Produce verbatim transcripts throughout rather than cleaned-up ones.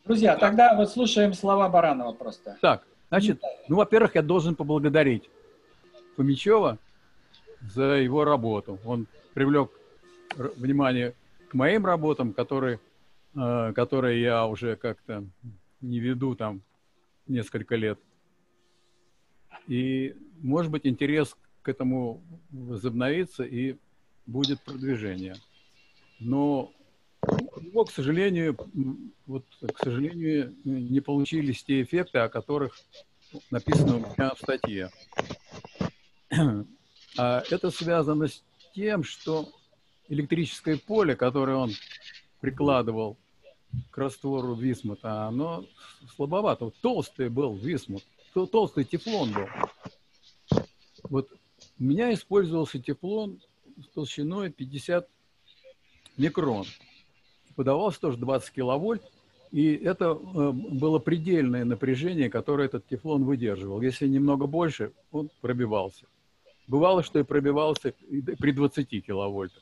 Друзья, тогда вот слушаем слова Баранова просто. Так, значит, ну, во-первых, я должен поблагодарить Фомичева за его работу. Он привлек внимание к моим работам, которые, э, которые я уже как-то не веду там несколько лет. И, может быть, интерес к этому возобновится и будет продвижение. Но у него, к сожалению, вот, к сожалению, не получились те эффекты, о которых написано у меня в статье. А это связано с тем, что электрическое поле, которое он прикладывал к раствору висмута, оно слабовато. Вот толстый был висмут, толстый тефлон был. Вот у меня использовался тефлон с толщиной пятьдесят микрон. Подавался тоже двадцать киловольт, и это было предельное напряжение, которое этот тефлон выдерживал. Если немного больше, он пробивался. Бывало, что и пробивался при двадцати киловольтах.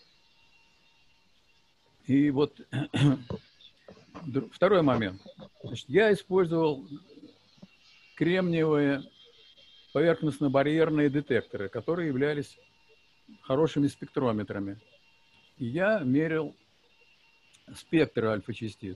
И вот второй момент. Значит, я использовал кремниевые поверхностно-барьерные детекторы, которые являлись хорошими спектрометрами. И я мерил спектр альфа-частиц.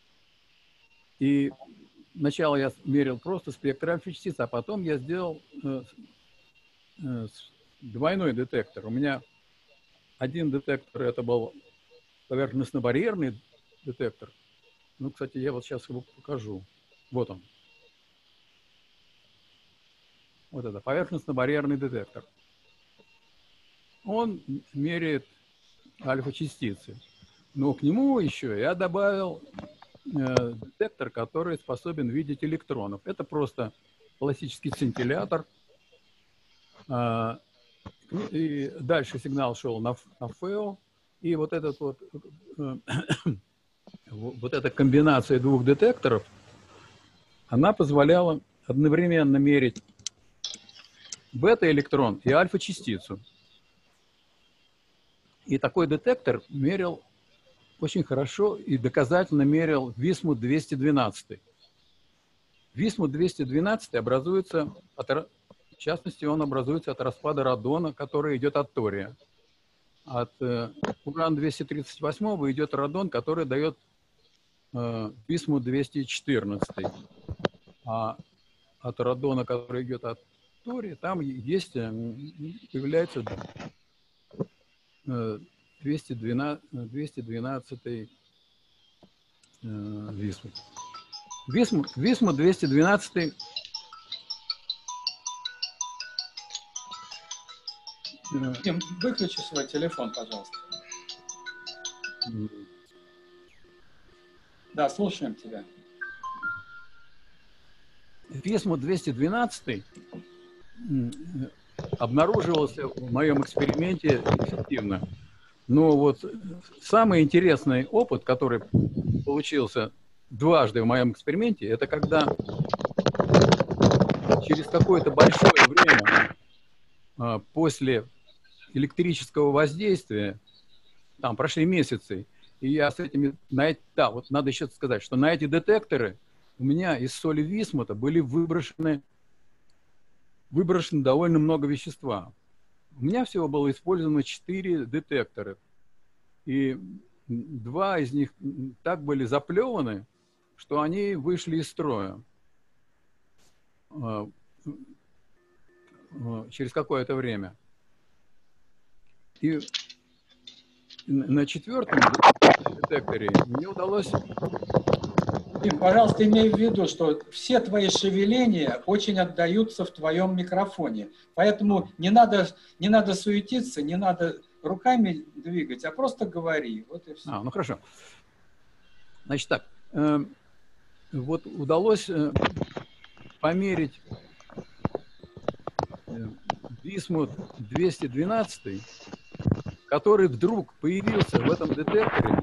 И сначала я мерил просто спектр альфа-частиц, а потом я сделал э, э, двойной детектор. У меня один детектор, это был поверхностно-барьерный детектор. Ну, кстати, я вот сейчас его покажу. Вот он. Вот это, поверхностно-барьерный детектор. Он меряет альфа-частицы. Но к нему еще я добавил э, детектор, который способен видеть электронов. Это просто классический сцинтиллятор. Э, и дальше сигнал шел на, на ФЭО. И вот этот вот, э, вот эта комбинация двух детекторов, она позволяла одновременно мерить бета-электрон и альфа-частицу. И такой детектор мерил очень хорошо и доказательно мерил висмут двести двенадцать. Висмут двести двенадцать образуется, от, в частности, он образуется от распада радона, который идет от тория. От э, уран двести тридцать восемь идет радон, который дает э, висмут двести четырнадцать. А от радона, который идет от тория, там есть, появляется э, двести двенадцать, двести двенадцать э, висмут. Висмут, висмут двести двенадцать Дим, выключи свой телефон, пожалуйста. Да, слушаем тебя. Висмут двести двенадцать обнаруживался в моем эксперименте эффективно. Но вот самый интересный опыт, который получился дважды в моем эксперименте, это когда через какое-то большое время после электрического воздействия, там прошли месяцы, и я с этими, на, да, вот надо еще сказать, что на эти детекторы у меня из соли висмута были выброшены, выброшены довольно много вещества. У меня всего было использовано четыре детектора, и два из них так были заплеваны, что они вышли из строя через какое-то время. И на четвертом детекторе мне удалось... Дим, пожалуйста, имей в виду, что все твои шевеления очень отдаются в твоем микрофоне. Поэтому не надо, не надо суетиться, не надо руками двигать, а просто говори. Вот и все. А, ну хорошо. Значит так, э, вот удалось э, померить э, висмут двести двенадцать, который вдруг появился в этом детекторе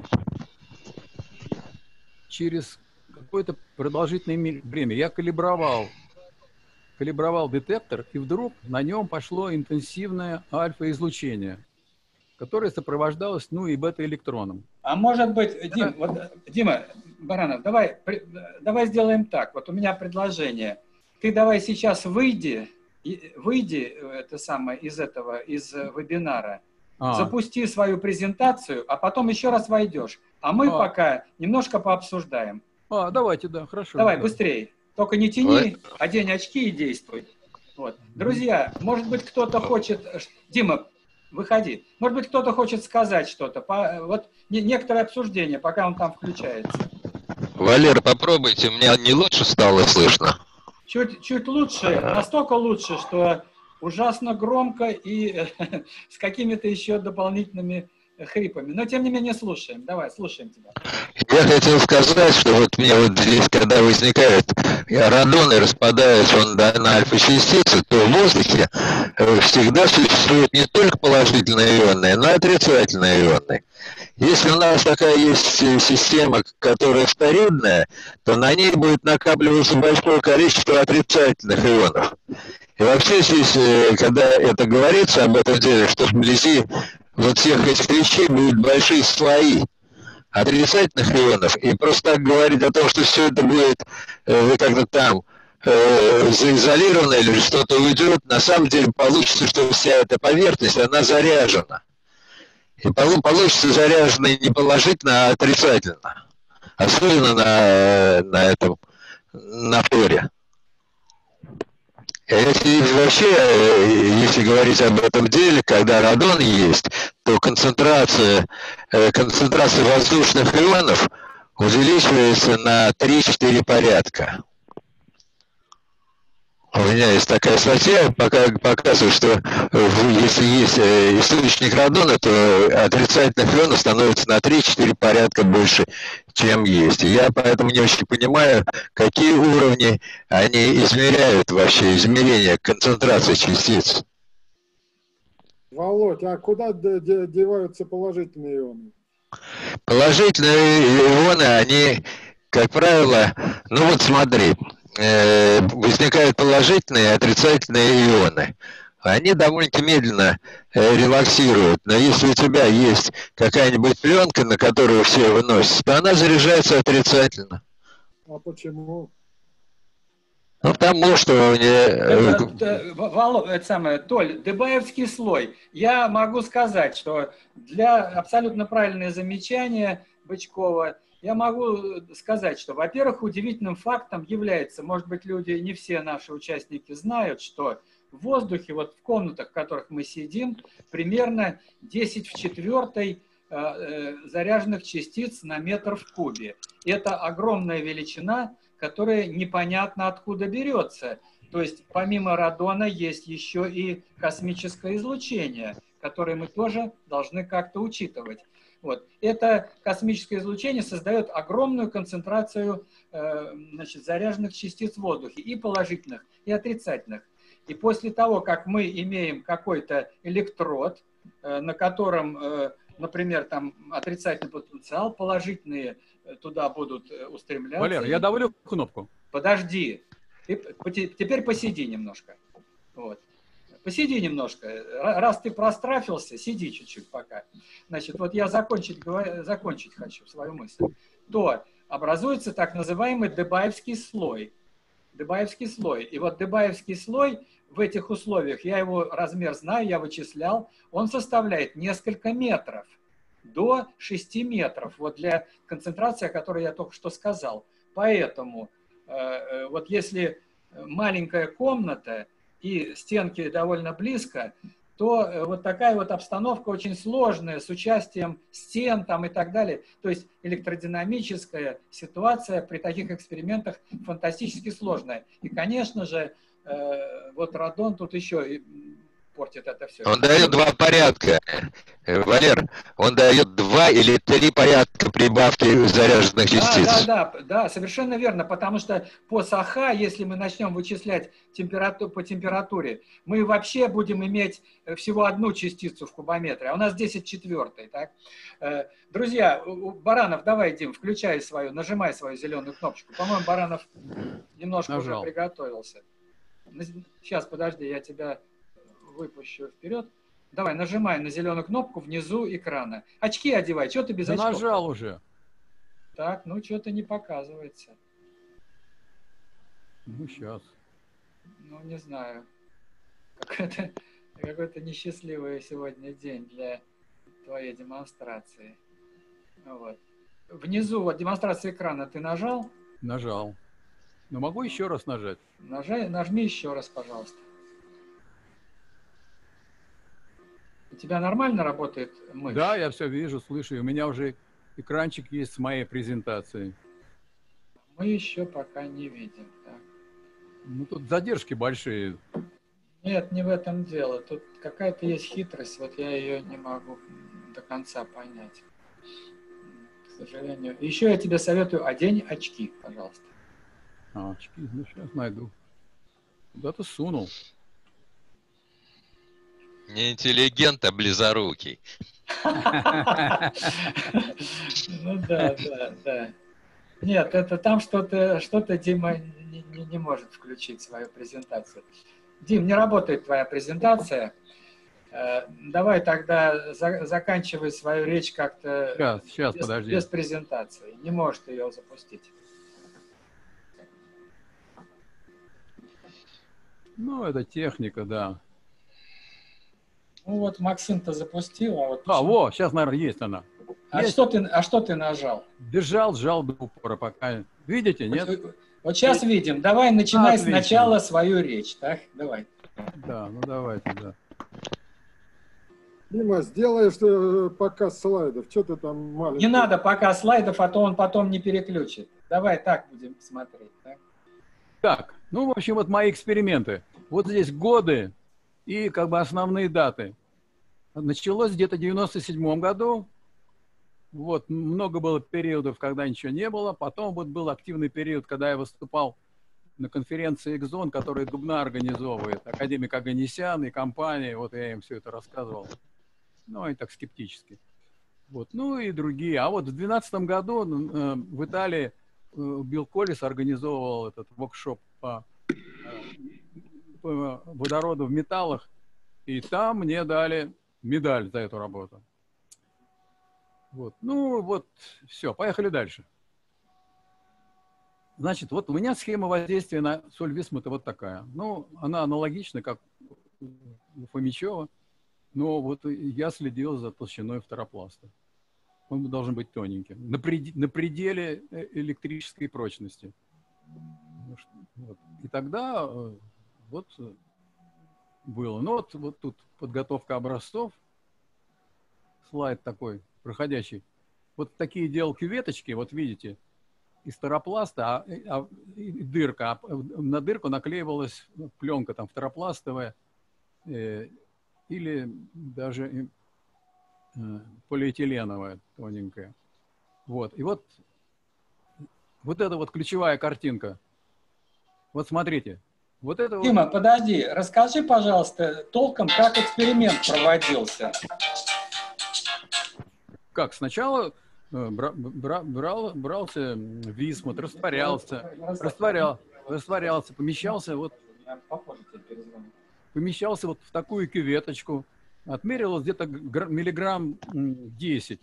через какое-то продолжительное время. Я калибровал, калибровал детектор, и вдруг на нем пошло интенсивное альфа-излучение, которое сопровождалось, ну, и бета-электроном. А может быть, Дим, вот, Дима, Баранов, давай, давай сделаем так. Вот у меня предложение. Ты давай сейчас выйди, выйди это самое, из этого, из вебинара, а. запусти свою презентацию, а потом еще раз войдешь. А мы а. пока немножко пообсуждаем. А, давайте, да, хорошо. Давай, да. быстрее. Только не тяни, Ой. одень очки и действуй. Вот. Друзья, может быть, кто-то хочет... Дима, выходи. Может быть, кто-то хочет сказать что-то. По... Вот некоторое обсуждение, пока он там включается. Валер, попробуйте, мне не лучше стало слышно? Чуть, чуть лучше, настолько лучше, что ужасно громко и с какими-то еще дополнительными хрипами. Но, тем не менее, слушаем. Давай, слушаем тебя. Я хотел сказать, что вот мне вот здесь, когда возникает радон и распадается он на альфа-частицы, то в воздухе всегда существуют не только положительные ионы, но и отрицательные ионы. Если у нас такая есть система, которая стерильная, то на ней будет накапливаться большое количество отрицательных ионов. И вообще здесь, когда это говорится об этом деле, что вблизи вот всех этих вещей будут большие слои отрицательных ионов, и просто так говорить о том, что все это будет э, как-то там э, заизолировано или что-то уйдет, на самом деле получится, что вся эта поверхность, она заряжена. И получится заряжена не положительно, а отрицательно. Особенно на, на этом, на флоре. Если вообще, если говорить об этом деле, когда радон есть, то концентрация, концентрация воздушных ионов увеличивается на три-четыре порядка. У меня есть такая статья, пока показывает, что если есть источник радона, то отрицательных ионов становится на три-четыре порядка больше, чем есть. И я поэтому не очень понимаю, какие уровни они измеряют вообще, измерение концентрации частиц. Володь, а куда деваются положительные ионы? Положительные ионы, они, как правило, ну вот смотри, возникают положительные и отрицательные ионы. Они довольно-таки медленно релаксируют. Но если у тебя есть какая-нибудь пленка, на которую все выносят, то она заряжается отрицательно. А почему? Ну, потому что... Это, Володь, это самое, Толь, дебаевский слой. Я могу сказать, что для абсолютно правильное замечание Бычкова, я могу сказать, что, во-первых, удивительным фактом является, может быть, люди, не все наши участники знают, что в воздухе, вот в комнатах, в которых мы сидим, примерно десять в четвертой э, заряженных частиц на метр в кубе. Это огромная величина, которая непонятно откуда берется. То есть помимо радона есть еще и космическое излучение, которое мы тоже должны как-то учитывать. Вот. Это космическое излучение создает огромную концентрацию э, значит, заряженных частиц в воздухе, и положительных, и отрицательных. И после того, как мы имеем какой-то электрод, э, на котором, э, например, там отрицательный потенциал, положительные туда будут устремляться. Валер, я давлю кнопку. Подожди. Ты, теперь посиди немножко. Вот. Посиди немножко. Раз ты прострафился, сиди чуть-чуть пока. Значит, вот я закончить, закончить хочу свою мысль. То образуется так называемый дебаевский слой. Дебаевский слой. И вот дебаевский слой в этих условиях, я его размер знаю, я вычислял, он составляет несколько метров. До шести метров. Вот для концентрации, о которой я только что сказал. Поэтому э, вот если маленькая комната и стенки довольно близко, то вот такая вот обстановка очень сложная, с участием стен там и так далее. То есть электродинамическая ситуация при таких экспериментах фантастически сложная. И, конечно же, э, вот радон тут еще портит это все. Он дает два порядка. Валер, он дает два или три порядка прибавки заряженных частиц. Да, да, да, да, совершенно верно, потому что по САХА, если мы начнем вычислять температуру, по температуре, мы вообще будем иметь всего одну частицу в кубометре, а у нас десять четвертый, так? Друзья, Баранов, давай, Дим, включай свою, нажимай свою зеленую кнопочку. По-моему, Баранов немножко Нажал. уже приготовился. Сейчас, подожди, я тебя выпущу вперед. Давай, нажимай на зеленую кнопку внизу экрана. Очки одевай, что ты без да очков? Нажал уже. Так, ну что-то не показывается. Ну, сейчас. Ну, не знаю. Какой-то какой-то несчастливый сегодня день для твоей демонстрации. Вот. Внизу вот демонстрация экрана ты нажал? Нажал. Но могу еще раз нажать? Нажай, нажми еще раз, пожалуйста. У тебя нормально работает мышь? Да, я все вижу, слышу. И у меня уже экранчик есть с моей презентацией. Мы еще пока не видим. Так. Ну, тут задержки большие. Нет, не в этом дело. Тут какая-то есть хитрость, вот я ее не могу до конца понять. К сожалению. Еще я тебе советую, одень очки, пожалуйста. А, очки, ну сейчас найду. Куда-то сунул. Не интеллигент, а близорукий. Ну да, да, да. Нет, это там что-то, что-то Дима не, не, не может включить свою презентацию. Дим, не работает твоя презентация. Э, давай тогда за, заканчивай свою речь как-то Сейчас, сейчас, без, подожди. без презентации. Не может ее запустить. Ну, это техника, да. Ну вот Максим-то запустил, а вот... А, во, сейчас, наверное, есть она. А есть. что ты, а что ты нажал? Держал, сжал до упора пока. Видите, нет? Вот, вот сейчас видим. Давай начинай Отлично. сначала свою речь, так? Давай. Да, ну давайте, да. Дима, сделаешь э, показ слайдов. Что ты там маленький? Не надо пока слайдов, а то он потом не переключит. Давай так будем смотреть. Так, Так, ну, в общем, вот мои эксперименты. Вот здесь годы и как бы основные даты. Началось где-то в девяносто седьмом году. Вот, много было периодов, когда ничего не было. Потом вот был активный период, когда я выступал на конференции «Экзон», которую Дубна организовывает, академик Оганесян и компания. Вот я им все это рассказывал. Ну, они так скептически. Вот, ну и другие. А вот в две тысячи двенадцатом году э, в Италии э, Билл Коллис организовывал этот воркшоп по, э, по водороду в металлах. И там мне дали медаль за эту работу. Вот. Ну вот, все, поехали дальше. Значит, вот у меня схема воздействия на соль висмута вот такая. Ну, она аналогична, как у Фомичева, но вот я следил за толщиной фторопласта. Он должен быть тоненьким, на, пред, на пределе электрической прочности. Вот. И тогда вот было. Ну вот, вот тут подготовка образцов. Слайд такой, проходящий. Вот такие делал кюветочки, вот видите, из фторопласта, а, а, и дырка. А на дырку наклеивалась пленка там фторопластовая э, или даже э, полиэтиленовая, тоненькая. Вот. И вот, вот это вот ключевая картинка. Вот смотрите. Вот это Дима, вот... подожди, расскажи, пожалуйста, толком, как эксперимент проводился. Как? Сначала бра, бра, брал, брался висмут, растворялся, растворял, растворялся, помещался вот, помещался вот в такую кюветочку, отмерилось где-то миллиграмм десять.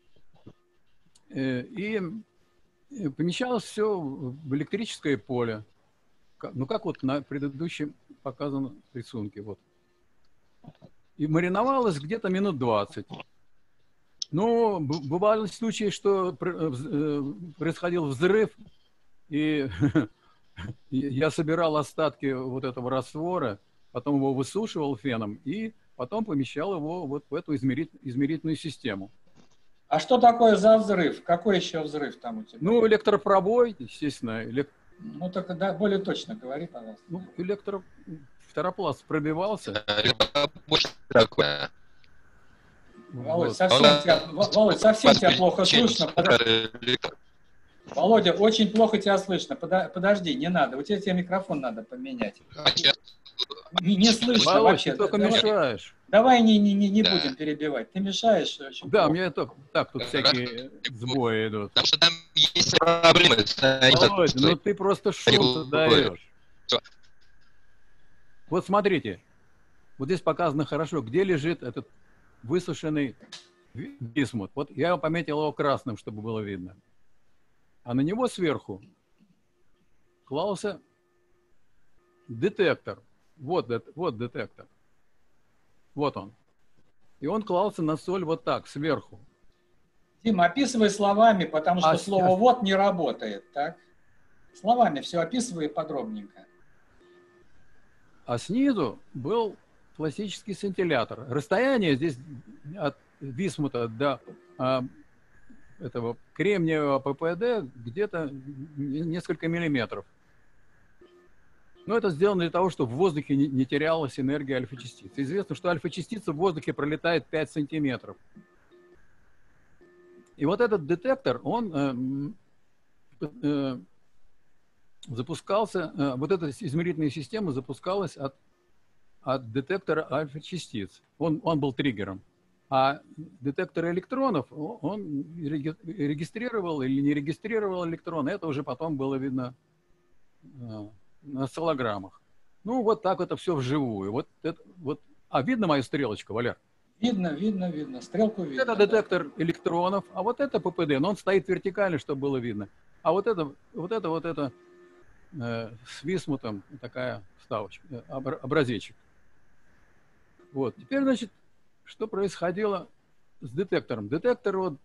И помещалось все в электрическое поле. Ну, как вот на предыдущем показанном рисунке. Вот. И мариновалось где-то минут двадцать. Ну, бывали случаи, что происходил взрыв, и я собирал остатки вот этого раствора, потом его высушивал феном, и потом помещал его вот в эту измерительную систему. А что такое за взрыв? Какой еще взрыв там у тебя? Ну, электропробой, естественно. Элект... Ну, только да, более точно говори, пожалуйста. Ну, электро... фторопласт пробивался. Такое. Володь, Вот. совсем, тебя, Володь, совсем тебя плохо слышно. Володя, очень плохо тебя слышно. Подожди, не надо. У тебя, тебе микрофон надо поменять. Не, не слышно Володь, вообще. ты только давай, мешаешь. Давай не, не, не, не Да. будем перебивать. Ты мешаешь. Очень Да, плохо. мне это так тут всякие сбои идут. Потому что там есть проблемы. Володь, ну ты просто шум создаешь. Вот смотрите. Вот здесь показано хорошо, где лежит этот высушенный висмут. Вот я пометил его красным, чтобы было видно. А на него сверху клался детектор. Вот, вот детектор. Вот он. И он клался на соль вот так, сверху. Дим, описывай словами, потому что А, слово а... «вот» не работает, так? Словами все описывай подробненько. А снизу был классический сцинтиллятор. Расстояние здесь от висмута до а, этого кремниевого ППД где-то несколько миллиметров. Но это сделано для того, чтобы в воздухе не, не терялась энергия альфа-частиц. Известно, что альфа-частица в воздухе пролетает пять сантиметров. И вот этот детектор, он э, э, запускался, э, вот эта измерительная система запускалась от, от детектора альфа-частиц. Он, он был триггером. А детектор электронов, он регистрировал или не регистрировал электроны, это уже потом было видно э, на осциллограммах. Ну, вот так это все вживую. Вот это, вот. А видно мою стрелочку, Валер? Видно, видно, видно. Стрелку видно. Это детектор электронов, а вот это ППД, но он стоит вертикально, чтобы было видно. А вот это, вот это, вот это э, с висмутом такая вставочка, э, образечек. Вот. Теперь, значит, что происходило с детектором? Детектор вот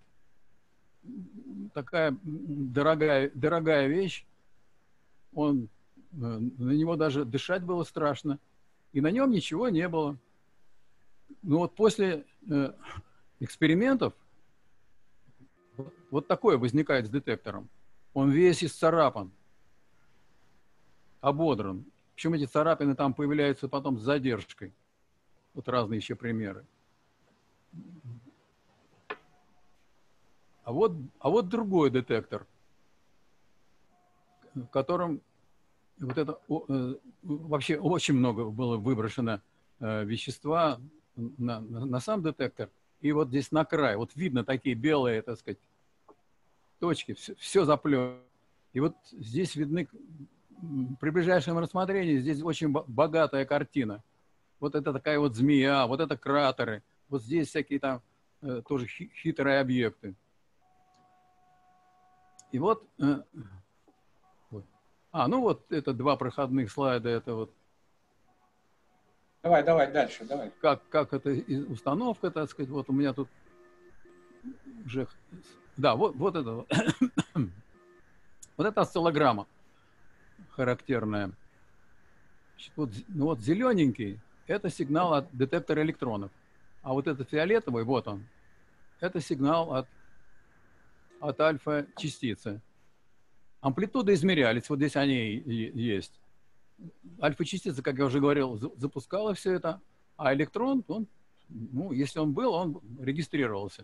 такая дорогая, дорогая вещь. Он, э, на него даже дышать было страшно. И на нем ничего не было. Ну вот после э, экспериментов вот, вот такое возникает с детектором. Он весь исцарапан, ободран. Причем эти царапины там появляются потом с задержкой. Вот разные еще примеры. А вот, а вот другой детектор, в котором вот это, э, вообще очень много было выброшено э, вещества на, на, на сам детектор. И вот здесь на край, вот видно такие белые, так сказать, точки, все, все заплено. И вот здесь видны, при ближайшем рассмотрении, здесь очень богатая картина. Вот это такая вот змея, вот это кратеры, вот здесь всякие там э, тоже хитрые объекты. И вот, э, вот, а, ну вот это два проходных слайда, это вот. Давай, давай, дальше, давай. Как, как это установка, так сказать, вот у меня тут уже, да, вот, вот это вот. Вот это осциллограмма характерная. Значит, вот, ну вот зелененький – это сигнал от детектора электронов. А вот этот фиолетовый, вот он, это сигнал от, от альфа-частицы. Амплитуды измерялись, вот здесь они есть. Альфа-частица, как я уже говорил, запускала все это, а электрон, он, ну, если он был, он регистрировался.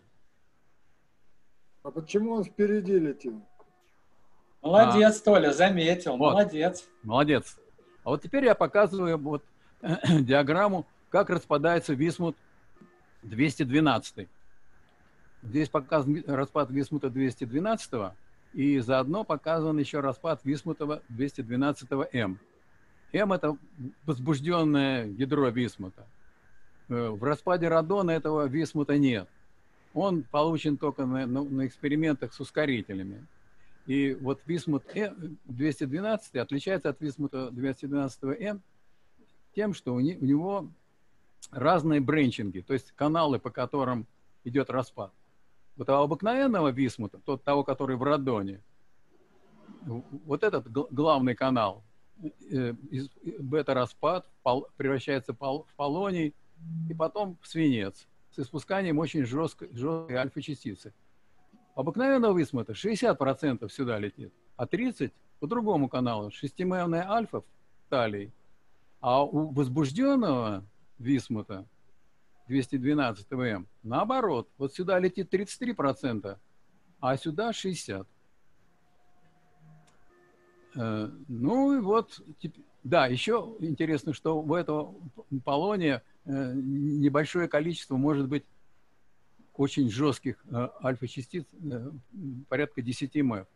А почему он впереди летит? Молодец, а, Толя, заметил, вот, молодец. Молодец. А вот теперь я показываю вот диаграмму, как распадается висмут двести двенадцать. Здесь показан распад висмута двести двенадцать, и заодно показан еще распад висмута двести двенадцать М. М – это возбужденное ядро висмута. В распаде радона этого висмута нет. Он получен только на, на, на экспериментах с ускорителями. И вот висмут двести двенадцать отличается от висмута двести двенадцать М тем, что у, не, у него разные бренчинги, то есть каналы, по которым идет распад. Вот у обыкновенного висмута, тот, того, который в радоне, вот этот главный канал, бета-распад превращается в полоний и потом в свинец с испусканием очень жесткой, жесткой альфа-частицы. Обыкновенного висмута шестьдесят процентов сюда летит, а тридцать процентов по другому каналу, шестимемная альфа в талии. А у возбужденного висмута двести двенадцать М наоборот, вот сюда летит тридцать три процента, а сюда шестьдесят процентов. Ну и вот, да, еще интересно, что в этом полоне небольшое количество может быть очень жестких альфа-частиц, порядка десять эм.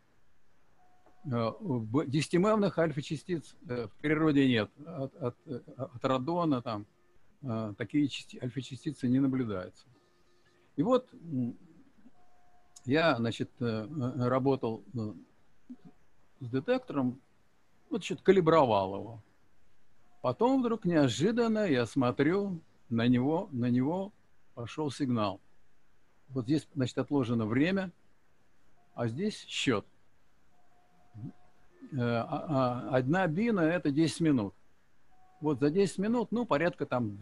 десятимемных альфа-частиц в природе нет. От, от, от радона там такие альфа-частицы не наблюдаются. И вот я, значит, работал с детектором, вот что-то калибровал его. Потом вдруг неожиданно я смотрю, на него, на него пошел сигнал. Вот здесь, значит, отложено время, а здесь счет. Одна бина – это десять минут. Вот за десять минут, ну, порядка там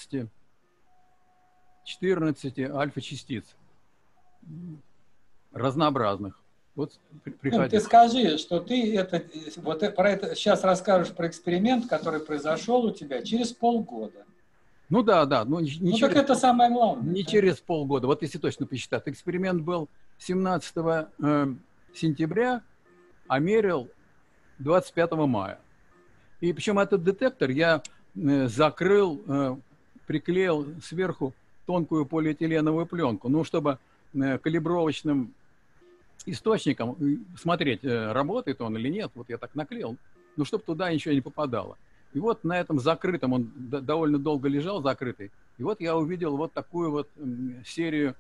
двенадцати-четырнадцати альфа-частиц разнообразных. Вот ну, ты скажи, что ты это, вот про это сейчас расскажешь про эксперимент, который произошел у тебя через полгода. Ну да, да. Ну, не ну через, так это самое главное. Не да? через полгода. Вот если точно посчитать. Эксперимент был семнадцатого сентября, а мерил двадцать пятого мая. И причем этот детектор я закрыл, приклеил сверху тонкую полиэтиленовую пленку, ну, чтобы калибровочным источником смотреть, работает он или нет. Вот я так наклеил, ну, чтобы туда ничего не попадало. И вот на этом закрытом, он довольно долго лежал закрытый, и вот я увидел вот такую вот серию,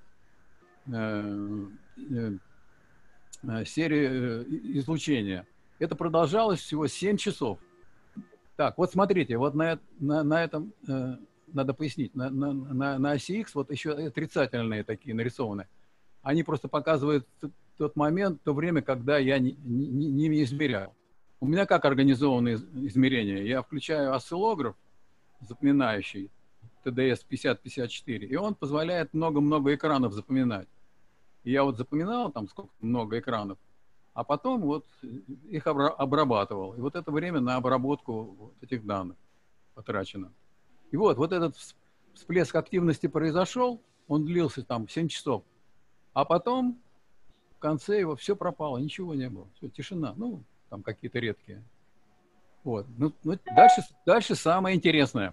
серию излучения. Это продолжалось всего семь часов. Так, вот смотрите, вот на, на, на этом, э, надо пояснить, на, на, на, на оси X вот еще отрицательные такие нарисованы. Они просто показывают тот момент, то время, когда я не, не, не измерял. У меня как организованы измерения? Я включаю осциллограф, запоминающий, тэ дэ эс пятьдесят пятьдесят четыре, и он позволяет много-много экранов запоминать. И я вот запоминал там сколько много экранов, а потом вот их обрабатывал. И вот это время на обработку вот этих данных потрачено. И вот, вот этот всплеск активности произошел, он длился там семь часов, а потом в конце его все пропало, ничего не было, все, тишина, ну, там какие-то редкие. Вот. Ну, ну, дальше, дальше самое интересное.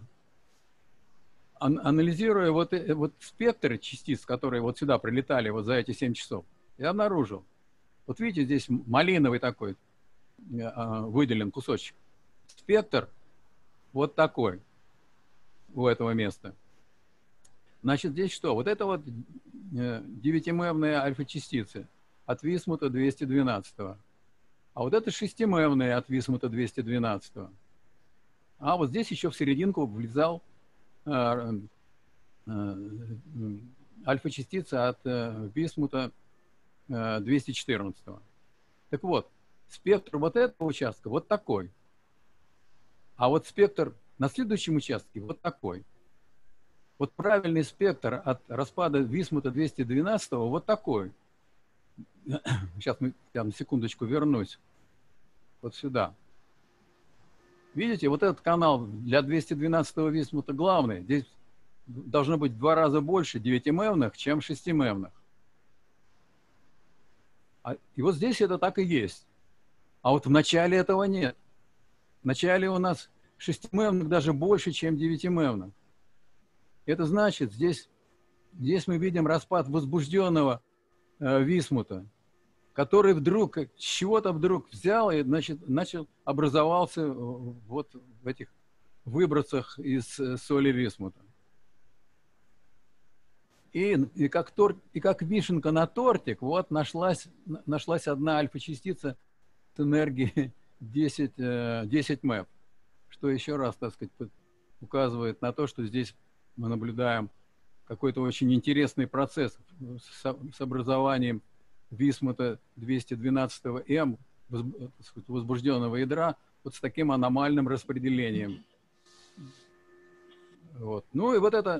Ан анализируя вот, вот спектры частиц, которые вот сюда прилетали вот за эти семь часов, я обнаружил, вот видите, здесь малиновый такой э, выделен кусочек. Спектр вот такой у этого места. Значит, здесь что? Вот это вот э, девятимевные альфа-частицы от Висмута двести двенадцатого. А вот это шестимевные от Висмута двести двенадцатого. А вот здесь еще в серединку влезал э, э, альфа-частица от э, Висмута двести четырнадцатого. Так вот, спектр вот этого участка вот такой. А вот спектр на следующем участке вот такой. Вот правильный спектр от распада Висмута двести двенадцатого вот такой. Сейчас мы, я на секундочку вернусь. Вот сюда. Видите, вот этот канал для двести двенадцатого Висмута главный. Здесь должно быть в два раза больше девятимевных, чем шестимевных. И вот здесь это так и есть. А вот в начале этого нет. В начале у нас шестимевных даже больше, чем девятимевных. Это значит, здесь, здесь мы видим распад возбужденного э, Висмута, который вдруг, с чего-то вдруг взял и, значит, начал, образовался вот в этих выбросах из соли Висмута. И, и, как торт, и как вишенка на тортик, вот нашлась, нашлась одна альфа-частица с энергией десять, десять мэп, что еще раз, так сказать, указывает на то, что здесь мы наблюдаем какой-то очень интересный процесс с, с образованием Висмута двести двенадцатого М, возбужденного ядра, вот с таким аномальным распределением. Вот. Ну и вот это...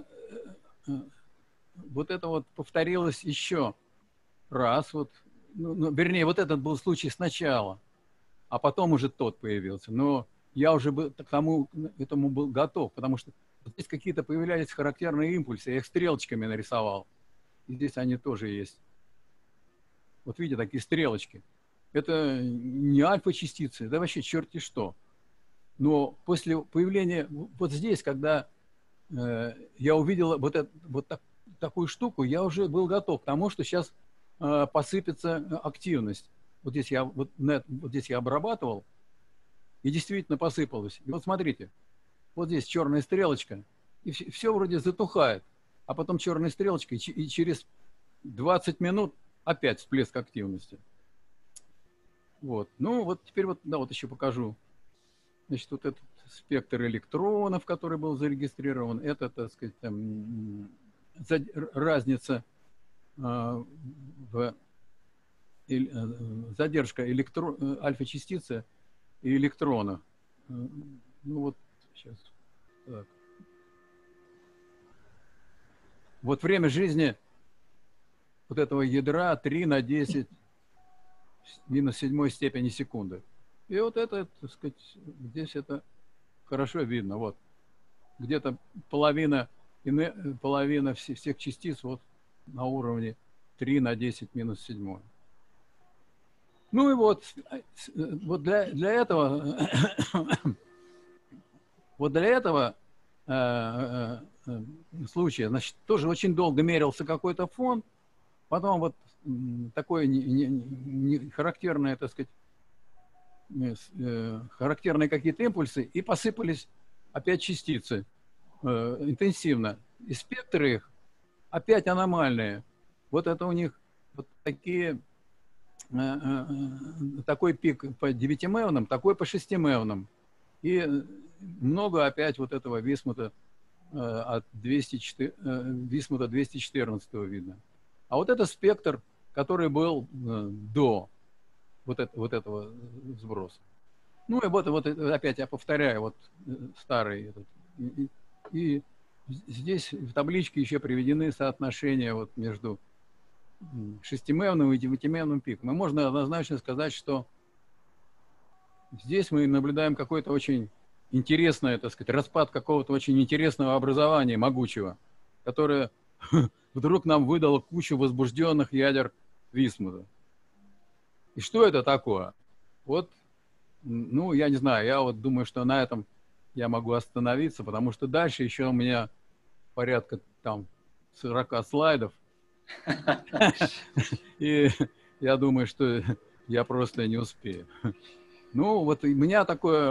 Вот это вот повторилось еще раз. Вот, ну, ну, вернее, вот этот был случай сначала, а потом уже тот появился. Но я уже был, к тому, этому был готов, потому что здесь какие-то появлялись характерные импульсы. Я их стрелочками нарисовал. И здесь они тоже есть. Вот видите, такие стрелочки. Это не альфа-частицы, это вообще черти что. Но после появления вот здесь, когда э, я увидел вот, это, вот так, такую штуку, я уже был готов к тому, что сейчас э, посыпется активность. Вот здесь, я, вот, вот здесь я обрабатывал, и действительно посыпалось. И вот смотрите, вот здесь черная стрелочка, и все, все вроде затухает, а потом черная стрелочка, и, и через двадцать минут опять всплеск активности. Вот. Ну, вот теперь вот, да, вот еще покажу. Значит, вот этот спектр электронов, который был зарегистрирован, это, так сказать, там, разница э, в э, задержка электро, альфа-частицы и электрона. Ну вот, сейчас. Так. Вот время жизни вот этого ядра три на десять минус седьмой степени секунды. И вот это, так сказать, здесь это хорошо видно. Вот где-то половина, половина всех, всех частиц вот на уровне три на десять минус седьмой. Ну и вот, вот для, для этого, вот для этого э, э, случая, значит, тоже очень долго мерился какой-то фон, потом вот такое не, не, не характерное, так сказать, э, характерные какие-то импульсы, и посыпались опять частицы э, интенсивно. И спектры их опять аномальные. Вот это у них вот такие... такой пик по девятимевным, такой по шестимевным. И много опять вот этого висмута от двести четыре, висмута двести четырнадцать видно. А вот это спектр, который был до вот, это, вот этого сброса. Ну и вот, вот опять я повторяю, вот старый этот. И, и здесь в табличке еще приведены соотношения вот между шестимевным и девятимевным пиком. И можно однозначно сказать, что здесь мы наблюдаем какой-то очень интересный, так сказать, распад какого-то очень интересного образования, могучего, которое вдруг нам выдало кучу возбужденных ядер Висмута. И что это такое? Вот, ну, я не знаю, я вот думаю, что на этом я могу остановиться, потому что дальше еще у меня порядка там сорока слайдов. И я думаю, что я просто не успею. Ну, вот у меня такое,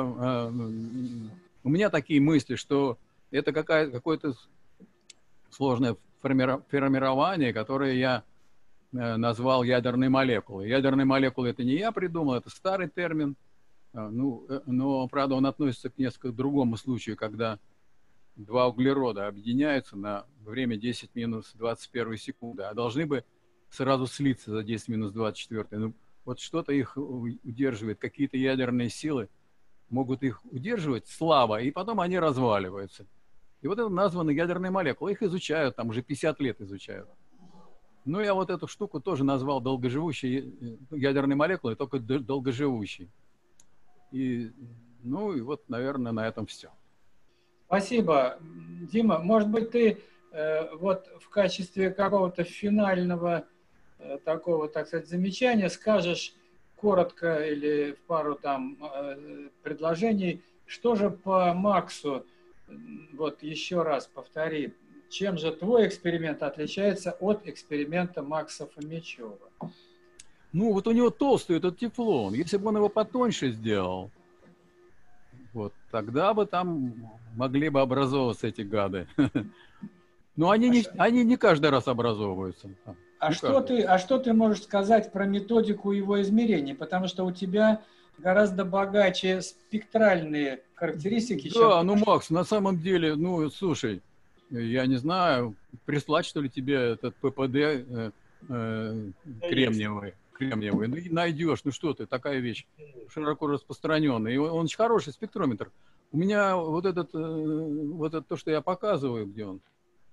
у меня такие мысли, что это какое-то сложное формирование, которое я назвал ядерной молекулой. Ядерные молекулы — это не я придумал, это старый термин. Ну, но, правда, он относится к несколько другому случаю, когда два углерода объединяются на время десять минус двадцать первой секунды, а должны бы сразу слиться за десять минус двадцать четвёртой. Ну, вот что-то их удерживает, какие-то ядерные силы могут их удерживать слабо, и потом они разваливаются. И вот это названо ядерной молекулой. Их изучают, там уже пятьдесят лет изучают. Ну, я вот эту штуку тоже назвал долгоживущей ядерной молекулой, только долгоживущей. И, ну, и вот, наверное, на этом все. Спасибо. Дима, может быть, ты э, вот в качестве какого-то финального э, такого, так сказать, замечания скажешь коротко или в пару там э, предложений, что же по Максу, вот еще раз повтори, чем же твой эксперимент отличается от эксперимента Макса Фомичева? Ну, вот у него толстый этот тефлон. Если бы он его потоньше сделал, вот, тогда бы там могли бы образовываться эти гады. Но они не, они не каждый раз образовываются. А что, ты, а что ты можешь сказать про методику его измерений? Потому что у тебя гораздо богаче спектральные характеристики. Да, чем... ну, Макс, на самом деле, ну, слушай, я не знаю, прислать, что ли, тебе этот ППД э, э, кремниевый. кремниевый, ну, найдешь, ну что ты, такая вещь широко распространенная. И он, он очень хороший спектрометр. У меня вот этот, вот это то, что я показываю, где он,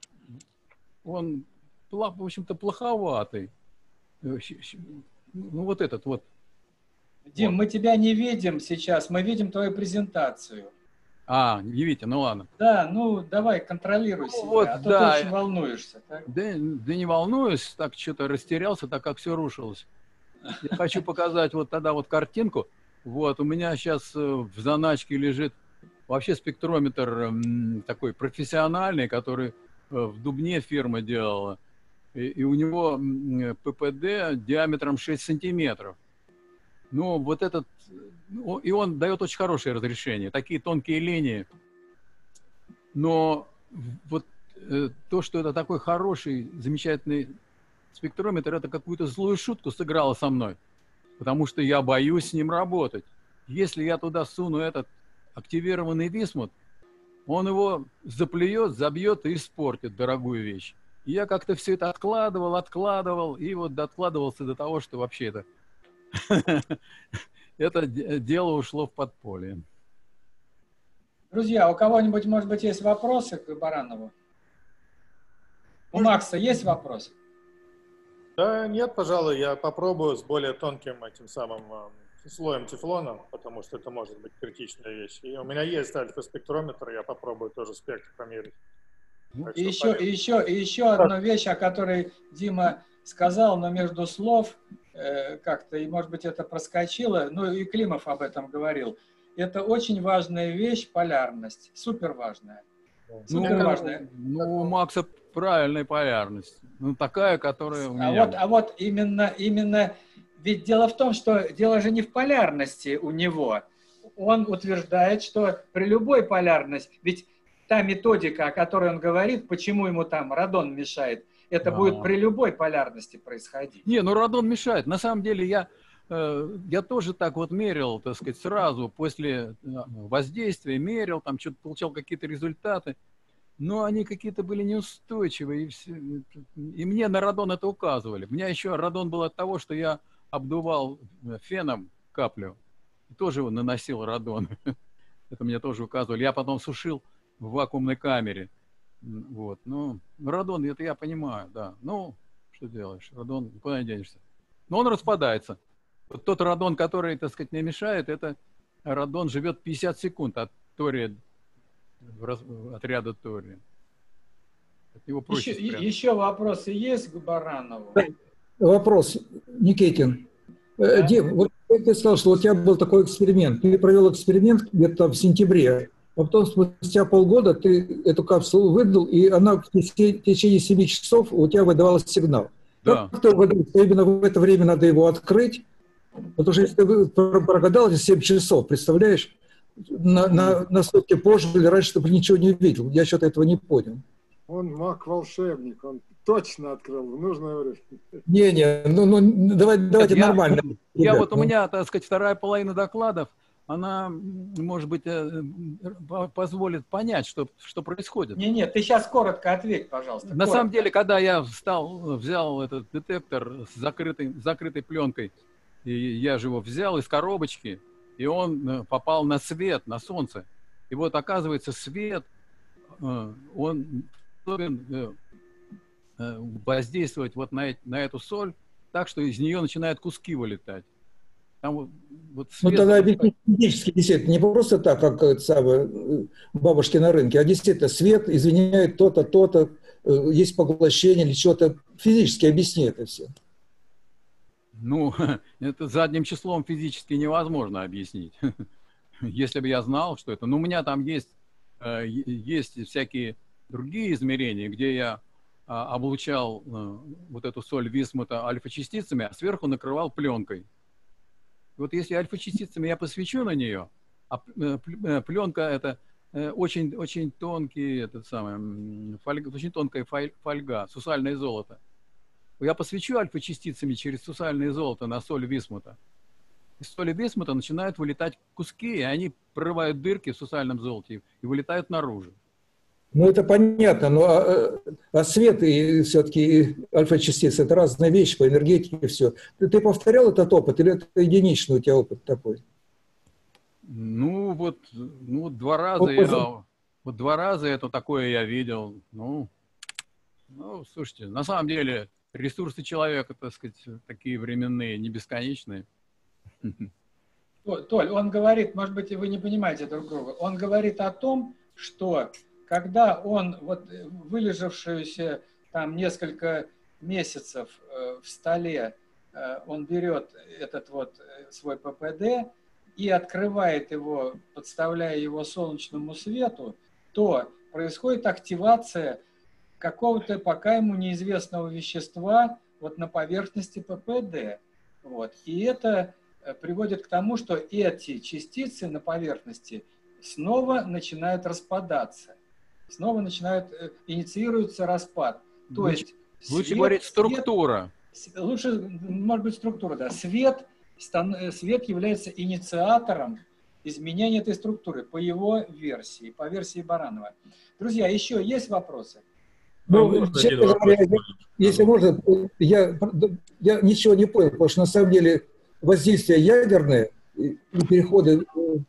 он, в общем-то, плоховатый. Ну, вот этот вот. Дим, вот. Мы тебя не видим сейчас, мы видим твою презентацию. А, не видите, ну ладно. Да, ну давай, контролируй ну, себя, вот, а то да. ты очень волнуешься. Так? Да, да не волнуюсь, так что-то растерялся, так как все рушилось. Я хочу показать вот тогда вот картинку. Вот, у меня сейчас в заначке лежит вообще спектрометр такой профессиональный, который в Дубне фирма делала. И, и у него ППД диаметром шесть сантиметров. Ну, вот этот... И он дает очень хорошее разрешение. Такие тонкие линии. Но вот то, что это такой хороший, замечательный спектрометр, это какую-то злую шутку сыграло со мной. потому что я боюсь с ним работать. Если я туда суну этот активированный висмут, он его заплюет, забьет и испортит дорогую вещь. И я как-то все это откладывал, откладывал, и вот откладывался до того, что вообще это, это дело ушло в подполье. Друзья, у кого-нибудь, может быть, есть вопросы к Баранову? У Макса есть вопрос? Да, нет, пожалуй, я попробую с более тонким этим самым э, слоем тефлона, потому что это может быть критичная вещь. И у меня есть альфа-спектрометр, я попробую тоже спектр померить. И еще, и, еще, и еще одна вещь, о которой Дима сказал, но между слов э, как-то, и может быть это проскочило, ну и Климов об этом говорил. Это очень важная вещь, полярность, супер важная. Супер ну, важная. Ну, у Макса правильная полярность. Ну, такая, которая у а меня... Вот, а вот именно, именно... Ведь дело в том, что дело же не в полярности у него. Он утверждает, что при любой полярности... Ведь та методика, о которой он говорит, почему ему там радон мешает, это Да. будет при любой полярности происходить. Не, ну радон мешает. На самом деле я, э, я тоже так вот мерил, так сказать, сразу после воздействия мерил, там что-то получал какие-то результаты. Но они какие-то были неустойчивые, и, все, и мне на радон это указывали. У меня еще радон был от того, что я обдувал феном каплю, и тоже его наносил радон. Это мне тоже указывали. Я потом сушил в вакуумной камере. Вот. Ну, радон, это я понимаю, да. Ну, что делаешь? Радон, куда не денешься. Но он распадается. Вот тот радон, который, так сказать, не мешает, это радон живет пятьдесят секунд от тория, от ряда тория. От него проще еще, спрятать. еще вопросы есть к Баранову? Вопрос, Никитин. Да? Дим, вот ты сказал, что у тебя был такой эксперимент. Ты провел эксперимент где-то в сентябре, а потом спустя полгода ты эту капсулу выдал, и она в течение семи часов у тебя выдавала сигнал. Да. Как ты угадал, что именно в это время надо его открыть? Потому что если ты прогадал эти семь часов, представляешь, на, на, на сутки позже или раньше, чтобы ничего не видел. Я что-то этого не понял. Он маг-волшебник, он точно открыл в нужное время. Не-не, ну, ну давай, давайте я, нормально. Я ребят, вот ну. у меня, так сказать, вторая половина докладов, она, может быть, позволит понять, что, что происходит. Не, нет, ты сейчас коротко ответь, пожалуйста. На коротко. самом деле, когда я встал, взял этот детектор с закрытой, закрытой пленкой, и я же его взял из коробочки, и он попал на свет, на солнце. И вот, оказывается, свет, он способен воздействовать вот на, на эту соль так, что из нее начинают куски вылетать. Там вот, вот свет... Ну тогда объясни физически, действительно, не просто так, как это самое, бабушки на рынке, а действительно свет изменяет то-то, то-то, есть поглощение или что-то. Физически объясни это все. Ну, это задним числом физически невозможно объяснить. Если бы я знал, что это... Ну, у меня там есть, есть всякие другие измерения, где я облучал вот эту соль висмута альфа-частицами, а сверху накрывал пленкой. Вот если альфа-частицами я посвечу на нее, а пленка это очень, очень тонкий, этот самый, фольга, очень тонкая фольга, сусальное золото. Я посвечу альфа-частицами через сусальное золото на соль висмута. Из соли висмута начинают вылетать куски, и они прорывают дырки в сусальном золоте и вылетают наружу. Ну, это понятно, но а, а свет и все-таки альфа-частицы – это разные вещи по энергетике, все. Ты, ты повторял этот опыт или это единичный у тебя опыт такой? Ну, вот, ну, два раза Вот, я, вот два раза это такое я видел. Ну, ну, слушайте, на самом деле ресурсы человека, так сказать, такие временные, не бесконечные. Толь, он говорит, может быть, вы не понимаете друг друга, он говорит о том, что когда он, вот вылежавшуюся там несколько месяцев э, в столе, э, он берет этот вот свой ППД и открывает его, подставляя его солнечному свету, то происходит активация какого-то пока ему неизвестного вещества вот на поверхности ППД. Вот. И это приводит к тому, что эти частицы на поверхности снова начинают распадаться. Снова начинают, инициируется распад. То Лучше, есть лучше свет, говорить структура. Свет, лучше, может быть, структура, да. Свет, свет является инициатором изменения этой структуры по его версии, по версии Баранова. Друзья, еще есть вопросы? Ну, честно говоря, если можно, я, я ничего не понял, потому что на самом деле воздействие ядерное, и переходы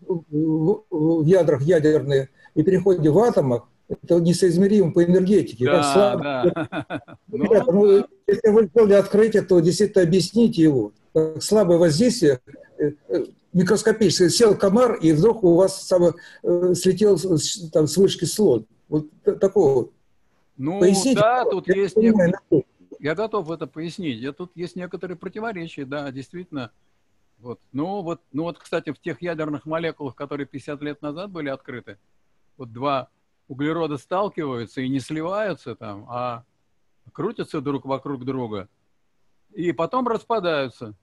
в ядрах ядерные, и переходы в атомах, это несоизмеримо по энергетике. Да, слабо. да. Ребята, ну, если вы сделали открытие, то действительно объясните его. Как слабое воздействие, микроскопическое. Сел комар, и вдруг у вас само, слетел там, с вышки слон. Вот такого. Ну, Поясните, да, тут я есть... понимаю, Нек... Я готов это пояснить. Я, тут есть некоторые противоречия, да, действительно. Вот. Ну, вот, ну, вот, кстати, в тех ядерных молекулах, которые пятьдесят лет назад были открыты, вот два углерода сталкиваются и не сливаются там, а крутятся друг вокруг друга, и потом распадаются.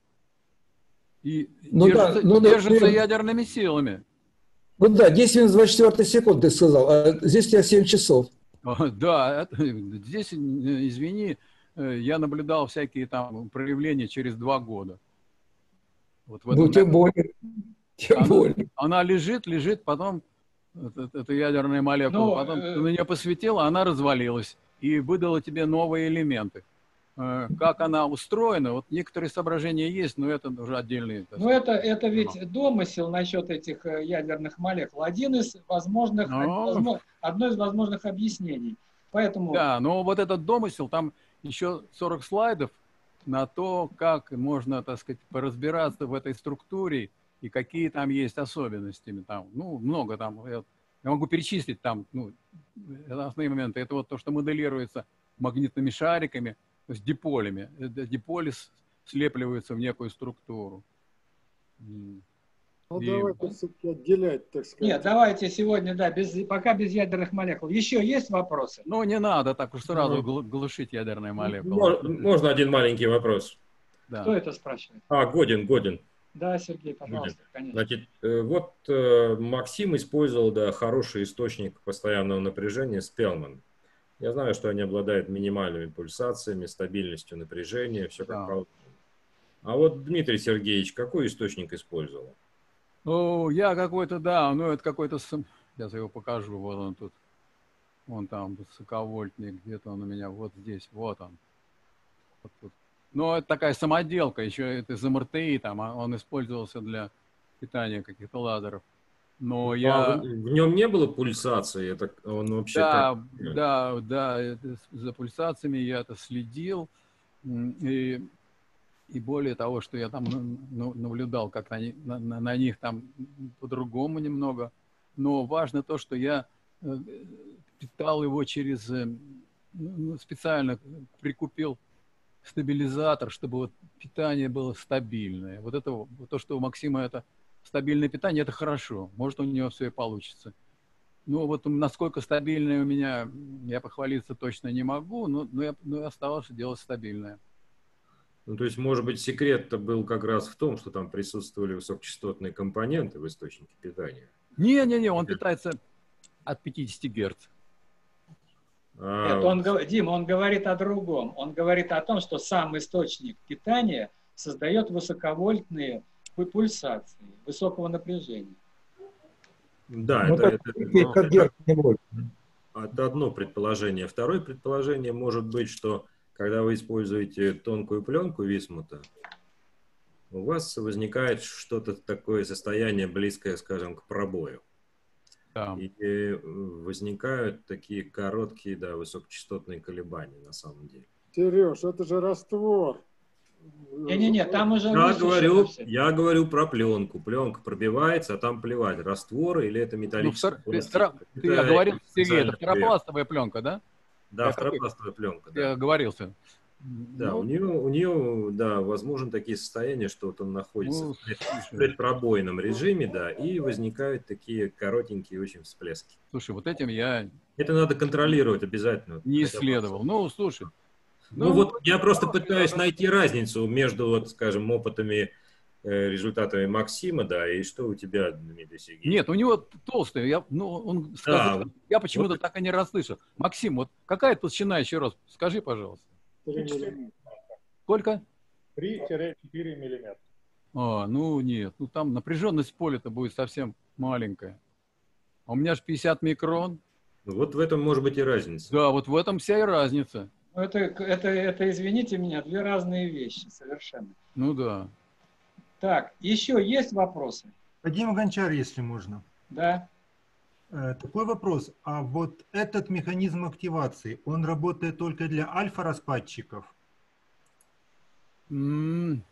И ну, держатся, да, ну, держатся да, ядерными силами. Ну да, десять минут двадцать четыре секунды ты сказал, а здесь у тебя семь часов. Да, это, здесь, извини, я наблюдал всякие там проявления через два года. Вот в ну, тем более. Тем она, более. Она лежит, лежит, потом, это, это ядерная молекула, но, потом э... ты на нее посветила, она развалилась и выдала тебе новые элементы. Как она устроена, вот некоторые соображения есть, но это уже отдельные. Ну это, это ведь домысел насчет этих ядерных молекул. Один из возможных, но... возможно, одно из возможных объяснений. Поэтому... Да, но вот этот домысел, там еще сорок слайдов на то, как можно, так сказать, поразбираться в этой структуре и какие там есть особенности. Там, ну, много там. Я, я могу перечислить там, ну, основные моменты. Это вот то, что моделируется магнитными шариками, то есть диполями. Диполи слепливаются в некую структуру. Ну, и... давайте все-таки отделять, так сказать. Нет, давайте сегодня, да, без, пока без ядерных молекул. Еще есть вопросы? Ну, не надо так уж сразу mm-hmm. глушить ядерные молекулы. Можно, можно один маленький вопрос? Да. Кто это спрашивает? А, Годин, Годин. Да, Сергей, пожалуйста, Годин. конечно. Значит, вот э, Максим использовал, да, хороший источник постоянного напряжения Спелман. Я знаю, что они обладают минимальными пульсациями, стабильностью напряжения, все как положено. А вот Дмитрий Сергеевич какой источник использовал? Ну, я какой-то, да, ну это какой-то, сейчас я его покажу, вот он тут, вон там, высоковольтный, где-то он у меня, вот здесь, вот он. Вот тут. Но это такая самоделка, еще это из эм эр тэ и, там, он использовался для питания каких-то лазеров. Но а я... В, в нем не было пульсации? Это он вообще да, как... да, да, это, за пульсациями я это следил. И, и более того, что я там ну, наблюдал, как они, на, на, на них там по-другому немного. Но важно то, что я питал его через... Ну, специально прикупил стабилизатор, чтобы вот питание было стабильное. Вот это, вот то, что у Максима это стабильное питание, это хорошо. Может, у него все и получится. Ну, вот насколько стабильное у меня, я похвалиться точно не могу, но, но, я, но я оставался делать стабильное. Ну, то есть, может быть, секрет-то был как раз в том, что там присутствовали высокочастотные компоненты в источнике питания? Не-не-не, он питается от пятидесяти герц. Нет, он, Дима, он говорит о другом. Он говорит о том, что сам источник питания создает высоковольтные пульсации высокого напряжения. Да, ну, это, это, это, это, это, это одно предположение. Второе предположение может быть, что когда вы используете тонкую пленку висмута, у вас возникает что-то такое состояние, близкое, скажем, к пробою. Да. И возникают такие короткие, да, высокочастотные колебания на самом деле. Сереж, это же раствор. Не-не-не, там уже... Я говорю, я говорю про пленку. Пленка пробивается, а там плевать, раствор или это металлический. Ну, втор... Ты это, говорил, Сергей, это второпластовая пленка, да? Да, я второпластовая пленка. Да. Я говорился. Да, ну, у нее, у нее, да, возможны такие состояния, что вот он находится ну, в предпробойном режиме, да, и возникают такие коротенькие очень всплески. Слушай, вот этим я... Это надо контролировать обязательно. Не исследовал. Ну, слушай. Ну, ну вот я просто пытаюсь найти разницу между, вот, скажем, опытами, э, результатами Максима, да, и что у тебя, Дмитрий Сергеевич? Нет, у него толстый, я, ну, он сказал, да, я почему-то вот... так и не расслышал. Максим, вот какая толщина еще раз, скажи, пожалуйста. три миллиметра. Сколько? три-четыре миллиметра. А, ну нет, ну там напряженность поля-то будет совсем маленькая. А у меня же пятьдесят микрон. Вот в этом может быть и разница. Да, вот в этом вся и разница. Это, это, это, извините меня, две разные вещи совершенно. Ну да. Так, еще есть вопросы? Вадим Гончар, если можно. Да. Э, такой вопрос. А вот этот механизм активации, он работает только для альфа-распадчиков? М-м-м.